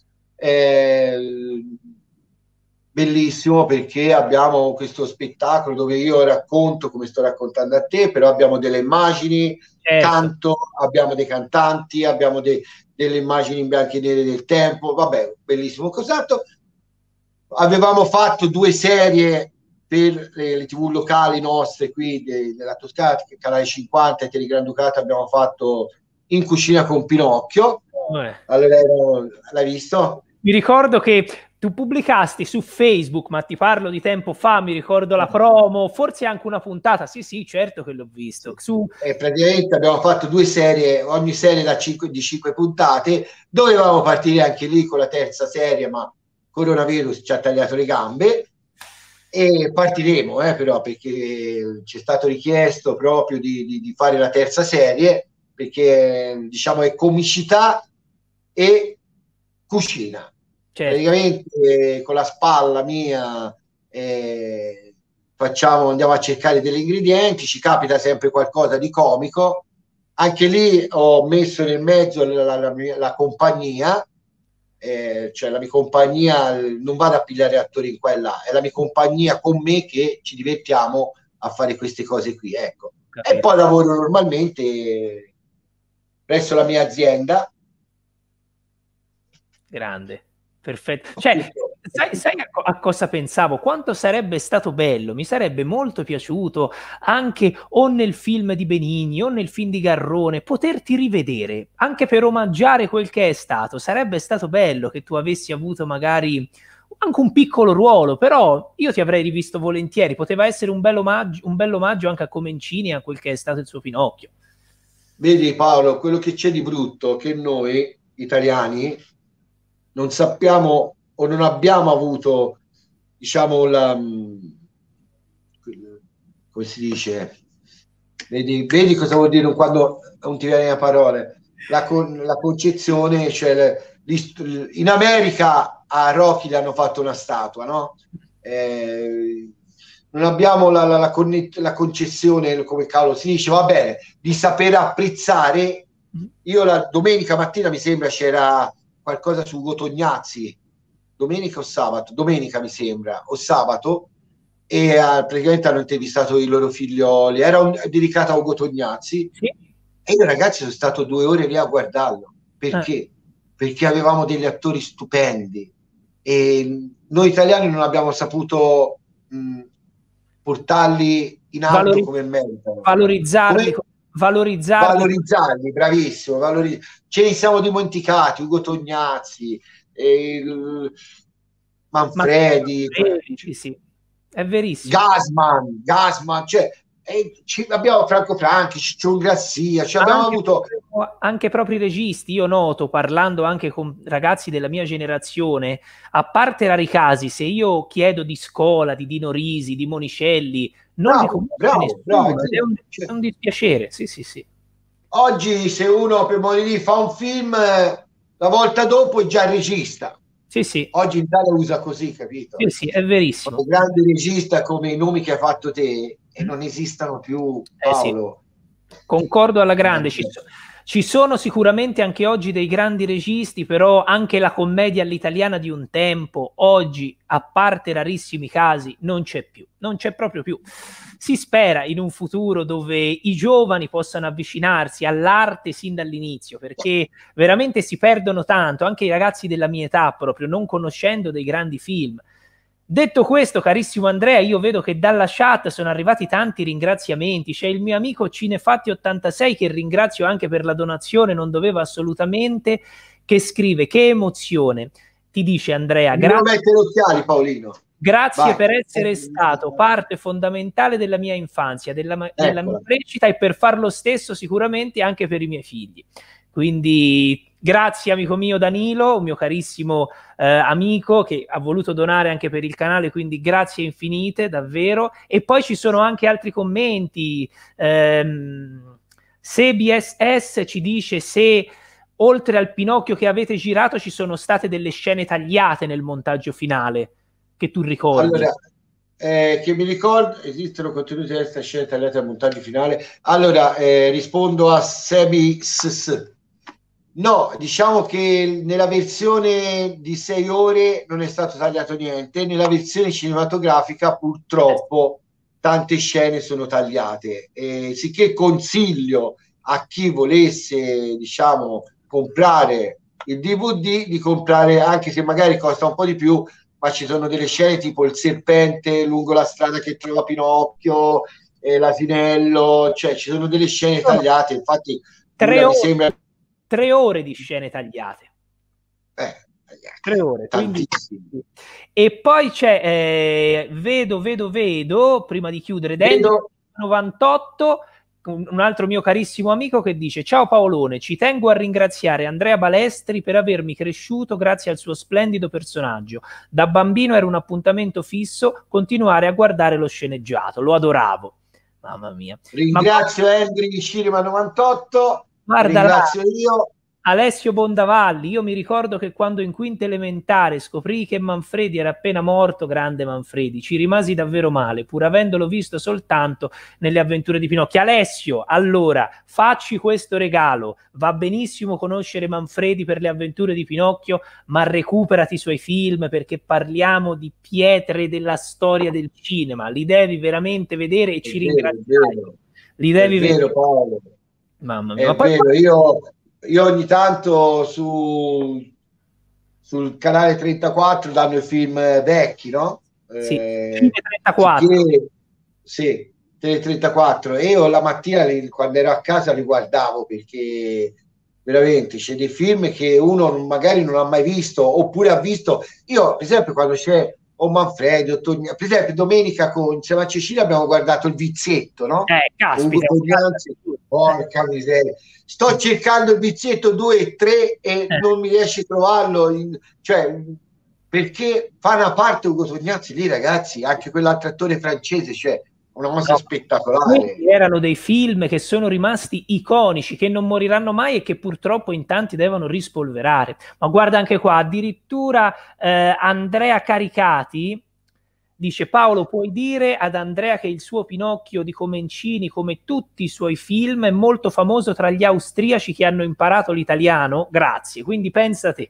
Eh, bellissimo perché abbiamo questo spettacolo dove io racconto come sto raccontando a te, però abbiamo delle immagini, certo. Canto, abbiamo dei cantanti, abbiamo de, delle immagini in bianco e nere del tempo, vabbè, bellissimo cos'altro. Avevamo fatto due serie per le, le tivù locali nostre qui de, della Toscana, che Canale cinquanta e Telegranducato abbiamo fatto In cucina con Pinocchio. Eh. Allora, l'hai visto? Mi ricordo che tu pubblicasti su Facebook, ma ti parlo di tempo fa, mi ricordo la promo, forse anche una puntata, sì sì, certo che l'ho visto. Sì. Su... E praticamente abbiamo fatto due serie, ogni serie da cinque, di cinque puntate, dovevamo partire anche lì con la terza serie, ma coronavirus ci ha tagliato le gambe e partiremo, eh, però, perché ci è stato richiesto proprio di, di, di fare la terza serie, perché diciamo è comicità e cucina. Certo. Praticamente eh, con la spalla mia eh, facciamo, andiamo a cercare degli ingredienti, ci capita sempre qualcosa di comico. Anche lì ho messo nel mezzo la, la, la, la compagnia, eh, cioè la mia compagnia, non vado a pigliare attori in qua e là, è la mia compagnia con me che ci divertiamo a fare queste cose qui, ecco. E poi lavoro normalmente presso la mia azienda. Grande, perfetto. Cioè, sai, sai a, co- a cosa pensavo? Quanto sarebbe stato bello, mi sarebbe molto piaciuto anche o nel film di Benigni o nel film di Garrone poterti rivedere, anche per omaggiare quel che è stato. Sarebbe stato bello che tu avessi avuto magari anche un piccolo ruolo, però io ti avrei rivisto volentieri. Poteva essere un bel omaggio, un bel omaggio anche a Comencini e a quel che è stato il suo Pinocchio. Vedi Paolo, quello che c'è di brutto che noi italiani non sappiamo o non abbiamo avuto, diciamo, la, come si dice, vedi, vedi cosa vuol dire quando non ti viene a parole, la, con, la concezione, cioè in America a Rocky gli hanno fatto una statua, no? Eh, non abbiamo la, la, la, la concessione, come cavolo si dice, va bene, di saper apprezzare. Io la domenica mattina mi sembra c'era qualcosa su Ugo Tognazzi, domenica o sabato, domenica mi sembra, o sabato, e uh, praticamente hanno intervistato i loro figlioli, era un, dedicato a Ugo Tognazzi, sì. E io ragazzi sono stato due ore lì a guardarlo. Perché? Eh. Perché avevamo degli attori stupendi e noi italiani non abbiamo saputo mh, portarli in alto Valori- come meritano. valorizzarli, Come valorizzarli. valorizzarli, bravissimo, valori... ce ne siamo dimenticati, Ugo Tognazzi, il... Manfredi, Manfredi, sì, sì, è verissimo. Gasman, Gasman, cioè e ci, abbiamo Franco Franchi, Ciccione Grassia, cioè abbiamo Anche, avuto anche proprio i registi, io noto, parlando anche con ragazzi della mia generazione, a parte Rari Casi, se io chiedo di Scola, di Dino Risi, di Monicelli, non li bravo, conosce bravo, nessuno, bravo, ed è un, cioè, è un dispiacere, sì, sì, sì. oggi se uno per morire fa un film, la volta dopo è già regista. Sì, sì. Oggi in Italia usa così, capito? Sì, sì, è verissimo. Un grande regista come i nomi che hai fatto te e non esistono più, Paolo. Eh sì. Concordo alla grande. Ci, ci sono sicuramente anche oggi dei grandi registi, però anche la commedia all'italiana di un tempo, oggi, a parte rarissimi casi, non c'è più. Non c'è proprio più. Si spera in un futuro dove i giovani possano avvicinarsi all'arte sin dall'inizio, perché veramente si perdono tanto, anche i ragazzi della mia età, proprio non conoscendo dei grandi film. Detto questo, carissimo Andrea, io vedo che dalla chat sono arrivati tanti ringraziamenti. C'è il mio amico Cinefatti ottantasei che ringrazio anche per la donazione, non doveva assolutamente, che scrive: che emozione. Ti dice Andrea, Mi devo mettere gli occhiali, Paolino. grazie Vai. per essere stato parte fondamentale della mia infanzia, della, della mia crescita, e per far lo stesso sicuramente anche per i miei figli. Quindi grazie amico mio Danilo, un mio carissimo eh, amico che ha voluto donare anche per il canale, quindi grazie infinite, davvero. E poi ci sono anche altri commenti. ehm, se B S S ci dice se oltre al Pinocchio che avete girato ci sono state delle scene tagliate nel montaggio finale che tu ricordi. Allora, eh, che mi ricordo, esistono contenuti di questa scena tagliata al montaggio finale. Allora, eh, rispondo a Sebi S S. No, diciamo che nella versione di sei ore non è stato tagliato niente, nella versione cinematografica purtroppo tante scene sono tagliate, e sicché consiglio a chi volesse, diciamo, comprare il D V D di comprare, anche se magari costa un po' di più, ma ci sono delle scene tipo il serpente lungo la strada che trova Pinocchio, eh, l'asinello, cioè ci sono delle scene tagliate, infatti tre ore, mi sembra tre ore di scene tagliate. Eh, tre ore, quindi... E poi c'è eh, vedo, vedo, vedo prima di chiudere Dentro novantotto, un altro mio carissimo amico che dice: ciao Paolone, ci tengo a ringraziare Andrea Balestri per avermi cresciuto grazie al suo splendido personaggio. Da bambino era un appuntamento fisso continuare a guardare lo sceneggiato, lo adoravo. Mamma mia. Ringrazio Ma... Andri di Cinema novantotto. Guarda, ringrazio io. Alessio Bondavalli, io mi ricordo che quando in quinta elementare scoprì che Manfredi era appena morto, grande Manfredi, ci rimasi davvero male, pur avendolo visto soltanto nelle avventure di Pinocchio. Alessio, allora, facci questo regalo, va benissimo conoscere Manfredi per le avventure di Pinocchio, ma recuperati i suoi film, perché parliamo di pietre della storia del cinema, li devi veramente vedere e ci ringraziamo. Li devi è vero, vedere. Paolo. Mamma mia. È Ma poi... vero, io... Io ogni tanto su, sul canale trentaquattro danno i film vecchi, no? Sì, eh, trentaquattro. Che, sì, trentaquattro. E io la mattina quando ero a casa li guardavo, perché veramente c'è dei film che uno magari non ha mai visto, oppure ha visto. Io, per esempio, quando c'è o Manfredi, o Togna, per esempio, domenica con insieme a Cecilia abbiamo guardato Il Vizietto, no? Eh, caspita, porca miseria. Sto cercando Il Vizietto due e tre e eh. non mi riesci a trovarlo, in, cioè, perché fa una parte Ugo Tognazzi lì, ragazzi, anche quell'altro attore francese, cioè una cosa no. spettacolare. Questi erano dei film che sono rimasti iconici, che non moriranno mai e che purtroppo in tanti devono rispolverare. Ma guarda anche qua, addirittura eh, Andrea Caricati dice: Paolo, puoi dire ad Andrea che il suo Pinocchio di Comencini, come tutti i suoi film, è molto famoso tra gli austriaci che hanno imparato l'italiano? Grazie, quindi pensa te.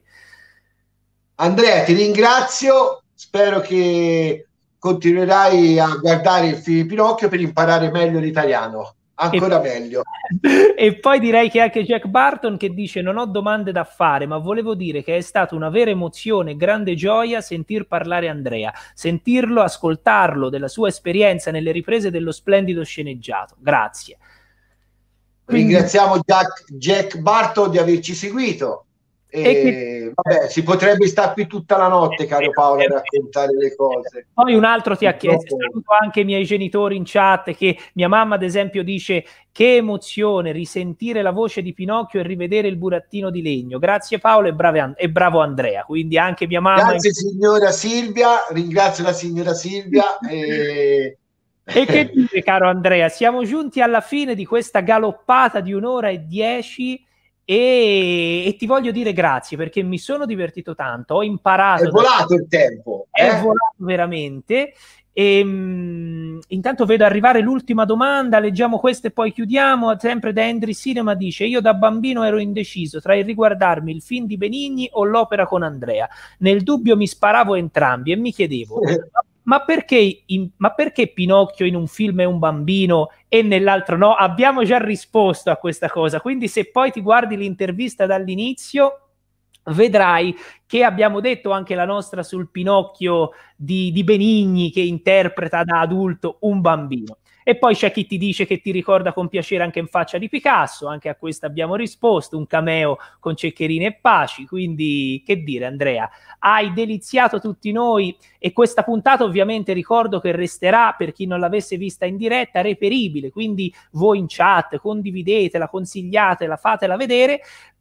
Andrea, ti ringrazio, spero che continuerai a guardare il film Pinocchio per imparare meglio l'italiano. ancora e, meglio. E poi direi che anche Jack Barton che dice: non ho domande da fare, ma volevo dire che è stata una vera emozione, grande gioia sentir parlare Andrea, sentirlo, ascoltarlo della sua esperienza nelle riprese dello splendido sceneggiato. Grazie. Quindi, ringraziamo Jack, Jack Barton di averci seguito. E, che, vabbè, si potrebbe stare qui tutta la notte, caro Paolo, a raccontare le cose. Poi un altro ti ha chiesto, saluto anche i miei genitori in chat, che mia mamma ad esempio dice: che emozione risentire la voce di Pinocchio e rivedere il burattino di legno. Grazie Paolo e, brave, e bravo Andrea. Quindi anche mia mamma. Grazie in... signora Silvia, ringrazio la signora Silvia. e... E che dire, caro Andrea, siamo giunti alla fine di questa galoppata di un'ora e dieci. E, e ti voglio dire grazie perché mi sono divertito tanto, ho imparato. È volato da... il tempo. È eh? volato veramente. E, mh, intanto vedo arrivare l'ultima domanda, leggiamo questa e poi chiudiamo. Sempre da Henry Cinema dice: io da bambino ero indeciso tra il riguardarmi il film di Benigni o l'opera con Andrea. Nel dubbio mi sparavo entrambi e mi chiedevo ma perché, in, ma perché Pinocchio in un film è un bambino e nell'altro no? Abbiamo già risposto a questa cosa, quindi se poi ti guardi l'intervista dall'inizio vedrai che abbiamo detto anche la nostra sul Pinocchio di, di Benigni che interpreta da adulto un bambino. E poi c'è chi ti dice che ti ricorda con piacere anche In faccia di Picasso, anche a questo abbiamo risposto, un cameo con Ceccherini e Paci, quindi che dire Andrea, hai deliziato tutti noi e questa puntata ovviamente ricordo che resterà, per chi non l'avesse vista in diretta, reperibile, quindi voi in chat condividetela, consigliatela, fatela vedere,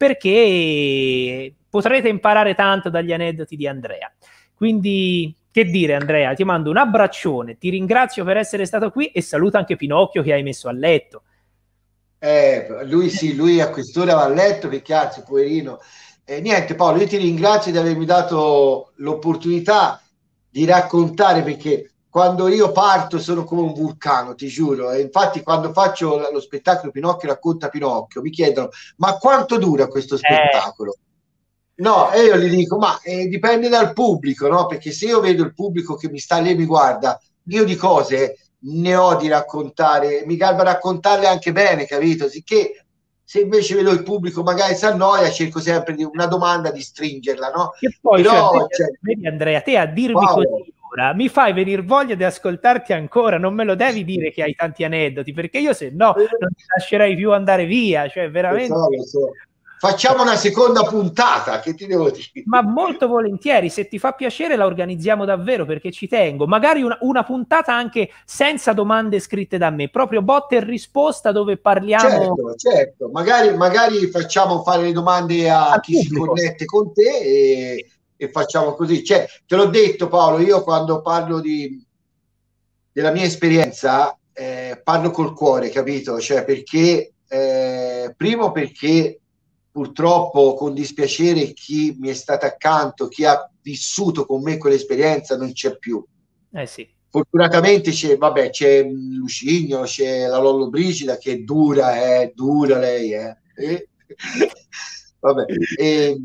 perché potrete imparare tanto dagli aneddoti di Andrea. Quindi che dire Andrea, ti mando un abbraccione, ti ringrazio per essere stato qui e saluta anche Pinocchio che hai messo a letto. Eh, lui sì, lui a quest'ora va a letto perché anzi, poverino. Eh, niente Paolo, io ti ringrazio di avermi dato l'opportunità di raccontare, perché quando io parto sono come un vulcano, ti giuro, e infatti quando faccio lo spettacolo Pinocchio racconta Pinocchio mi chiedono ma quanto dura questo spettacolo? Eh. No, e io gli dico, ma eh, dipende dal pubblico, no? Perché se io vedo il pubblico che mi sta lì e mi guarda, io di cose ne ho di raccontare, mi garba raccontarle anche bene, capito? Sicché se invece vedo il pubblico magari si annoia, cerco sempre di una domanda di stringerla, no? E poi, Però, cioè, cioè, vedi Andrea, te a dirmi wow. così ora, mi fai venire voglia di ascoltarti ancora, non me lo devi dire che hai tanti aneddoti, perché io se no non ti lascerei più andare via, cioè veramente... Lo so, lo so. Facciamo una seconda puntata, che ti devo dire? Ma molto volentieri, se ti fa piacere la organizziamo davvero perché ci tengo. Magari una, una puntata anche senza domande scritte da me, proprio botta e risposta dove parliamo... Certo, certo. Magari, magari facciamo fare le domande a chi pubblico. Si connette con te e, e facciamo così. Cioè, te l'ho detto Paolo, io quando parlo di, della mia esperienza eh, parlo col cuore, capito? Cioè, perché, eh, primo perché purtroppo con dispiacere chi mi è stato accanto, chi ha vissuto con me quell'esperienza non c'è più. Eh sì. Fortunatamente c'è, vabbè, c'è Lucinio, c'è la Lollobrigida che è dura, è eh, dura lei, eh. E, vabbè, e,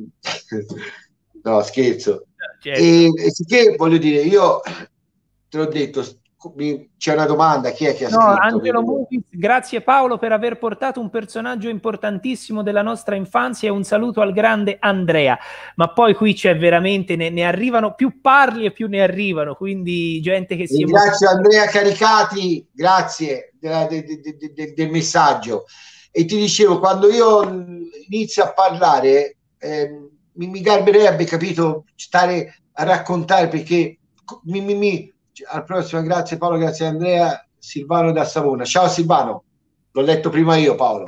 no scherzo. Certo. E, e sicché voglio dire, io te l'ho detto, c'è una domanda, chi è che ha no, scritto? Angelo Movies, grazie Paolo per aver portato un personaggio importantissimo della nostra infanzia e un saluto al grande Andrea. Ma poi qui c'è veramente, ne, ne arrivano, più parli e più ne arrivano, quindi gente che si... Grazie Andrea Caricati, grazie de, de, de, de, del messaggio. E ti dicevo, quando io inizio a parlare eh, mi, mi garberebbe, capito, stare a raccontare, perché mi, mi, mi al prossimo, grazie Paolo, grazie Andrea. Silvano da Savona, ciao Silvano, l'ho letto prima io Paolo.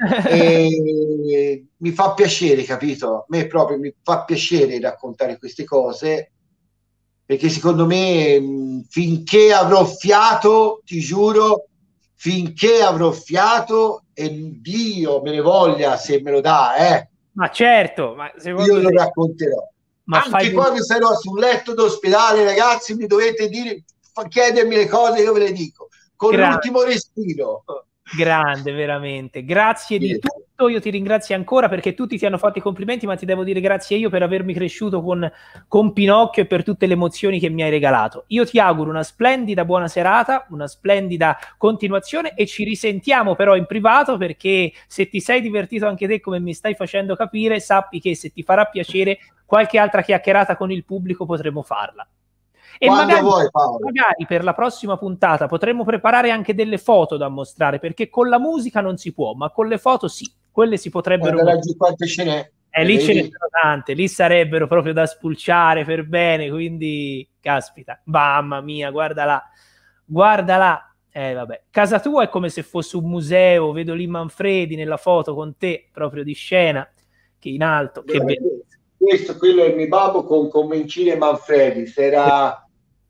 E mi fa piacere, capito? A me proprio mi fa piacere raccontare queste cose, perché secondo me finché avrò fiato, ti giuro, finché avrò fiato, e Dio me ne voglia se me lo dà, eh. Ma certo, ma io lo te... racconterò. Ma anche quando del... sarò sul letto d'ospedale, ragazzi, mi dovete dire, chiedermi le cose, io ve le dico con grande. L'ultimo respiro. Grande, veramente. Grazie sì. di tutto. innanzitutto io ti ringrazio ancora perché tutti ti hanno fatto i complimenti, ma ti devo dire grazie io per avermi cresciuto con, con Pinocchio e per tutte le emozioni che mi hai regalato. Io ti auguro una splendida buona serata, una splendida continuazione e ci risentiamo però in privato, perché se ti sei divertito anche te come mi stai facendo capire, sappi che se ti farà piacere qualche altra chiacchierata con il pubblico potremo farla. E magari, vuoi, Paolo. magari per la prossima puntata potremmo preparare anche delle foto da mostrare, perché con la musica non si può, ma con le foto sì, quelle si potrebbero... Guarda laggiù quante ce n'è. Eh, lì ce ne sono tante, lì sarebbero proprio da spulciare per bene, quindi caspita, mamma mia, guarda là, guarda là. Eh, vabbè. Casa tua è come se fosse un museo, vedo lì Manfredi nella foto con te, proprio di scena, che in alto, che bello. Questo, quello è il mio babbo con Comencini e Manfredi, se era...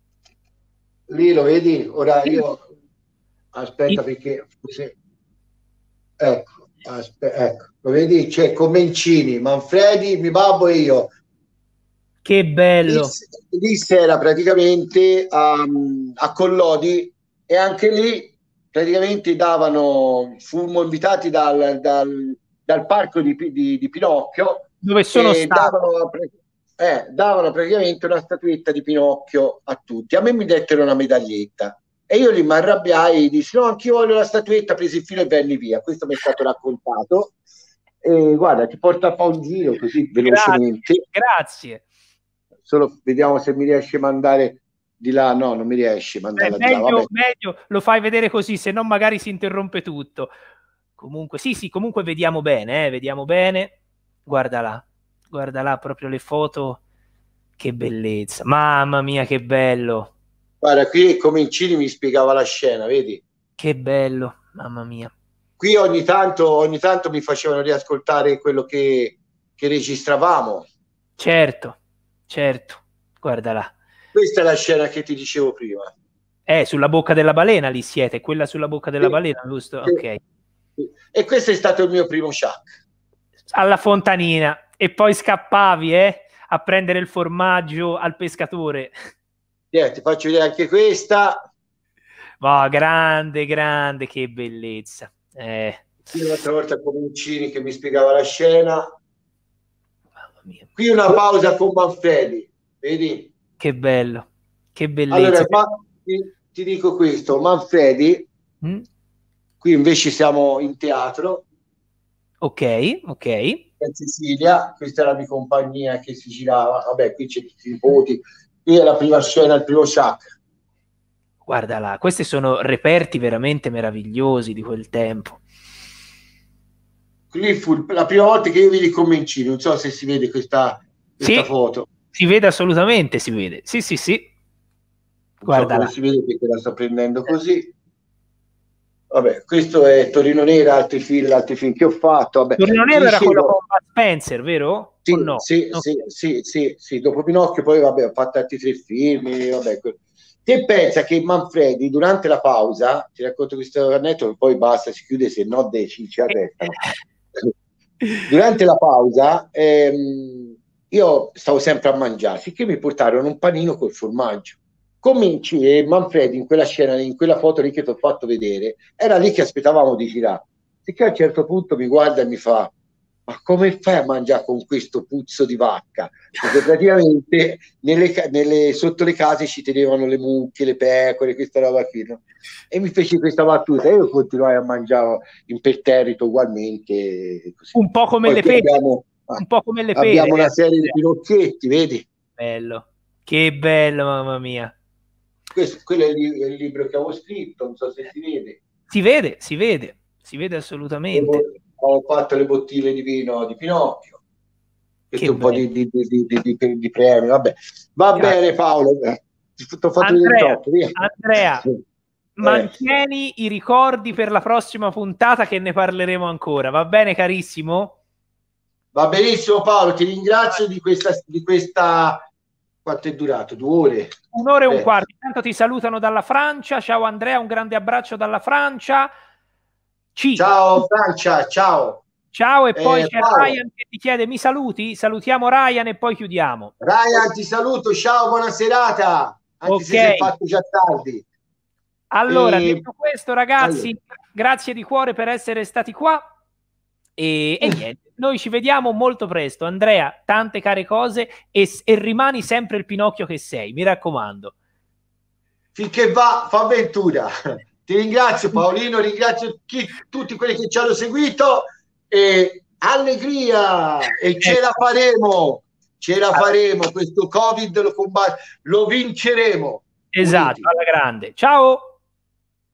Lì lo vedi? Ora io aspetta perché ecco, aspetta, ecco, lo vedi? C'è Comencini, Manfredi, mio babbo e io. Che bello! Lì, lì era praticamente um, a Collodi e anche lì praticamente davano, fummo invitati dal, dal, dal parco di, di, di Pinocchio, dove sono e stato. davano, eh, davano praticamente una statuetta di Pinocchio a tutti. A me mi dettero una medaglietta e io lì mi arrabbiai e dissi no, anch'io voglio la statuetta, presi il filo e venni via. Questo mi è stato raccontato e guarda, ti porto a fare un giro così velocemente. Grazie, grazie. Solo vediamo se mi riesce a mandare di là. No, non mi riesce a mandare eh, di là. Meglio, meglio lo fai vedere così, se no magari si interrompe tutto. Comunque sì, sì, comunque vediamo bene, eh, vediamo bene. Guarda là, guarda là proprio le foto. Che bellezza, mamma mia, che bello. Guarda, qui Comencini mi spiegava la scena, vedi? Che bello, mamma mia. Qui ogni tanto, ogni tanto mi facevano riascoltare quello che, che registravamo. Certo, certo, guarda là. Questa è la scena che ti dicevo prima. Eh, sulla bocca della balena lì siete, quella sulla bocca della sì, balena, giusto? Sì, ok. Sì. E questo è stato il mio primo shack. Alla fontanina. E poi scappavi, eh? A prendere il formaggio al pescatore. Yeah, ti faccio vedere anche questa. Oh, grande, grande, che bellezza. Eh. Qui un'altra volta Comencini che mi spiegava la scena. Mamma mia. Qui una pausa con Manfredi, vedi? Che bello, che bellezza. Allora, ma, ti, ti dico questo, Manfredi, mm? Qui invece siamo in teatro. Ok, ok. In Sicilia, questa è la mia compagnia che si girava, vabbè, qui c'è tutti i nipoti, qui è la prima scena, il primo shack. Guarda là, questi sono reperti veramente meravigliosi di quel tempo. Qui fu la prima volta che io vidi Comencini, non so se si vede questa, questa sì, foto. Si vede assolutamente, si vede, sì sì sì. Non Guarda so come là. Si vede perché la sto prendendo così. Vabbè, questo è Torino Nera, altri film, altri film che ho fatto. Vabbè, Torino Nera era quello con Bud Spencer, vero? Sì, no? sì, okay. sì, sì, sì, sì, dopo Pinocchio poi vabbè, ho fatto altri tre film, vabbè. Te pensa che Manfredi durante la pausa, ti racconto questo aneddoto, poi basta, si chiude, se no dei cinci a testa. Durante la pausa ehm, io stavo sempre a mangiare, sicché mi portarono un panino col formaggio. Cominci e Manfredi in quella scena, in quella foto lì che ti ho fatto vedere, era lì che aspettavamo di girare. Sicché a un certo punto mi guarda e mi fa: ma come fai a mangiare con questo puzzo di vacca? Perché praticamente nelle, nelle, sotto le case ci tenevano le mucche, le pecore, questa roba qui, no? E mi feci questa battuta e io continuai a mangiare imperterrito ugualmente. Così. Un po' come Poi le pere. Abbiamo, un po' come le abbiamo pere, una serie eh. di Pinocchietti, vedi? Bello, che bello, mamma mia. Questo, quello è il, è il libro che avevo scritto, non so se si vede. Si vede, si vede, si vede assolutamente. Ho fatto le bottiglie di vino di Pinocchio, che un bello. po' di, di, di, di, di, di premi, vabbè. Va Grazie. bene Paolo, ti ho fatto Andrea, vedere troppo. Andrea sì. mantieni eh. i ricordi per la prossima puntata che ne parleremo ancora, va bene carissimo? Va benissimo Paolo, ti ringrazio di questa, di questa... Quanto è durato? Due ore? Un'ora e un quarto. Intanto ti salutano dalla Francia. Ciao Andrea, un grande abbraccio dalla Francia. C. Ciao Francia, ciao. Ciao e poi eh, c'è Paolo. Ryan che ti chiede, mi saluti? Salutiamo Ryan e poi chiudiamo. Ryan, ti saluto, ciao, buona serata. Anche okay. se si è fatto già tardi. Allora, e... detto questo ragazzi, allora. grazie di cuore per essere stati qua. E, e niente, noi ci vediamo molto presto. Andrea, tante care cose e, e rimani sempre il Pinocchio che sei, mi raccomando. Finché va, fa avventura. Ti ringrazio Paolino, ringrazio chi, tutti quelli che ci hanno seguito e allegria e ce la faremo, ce la faremo, questo Covid lo, combat- lo vinceremo. Esatto, Uniti. alla grande. Ciao!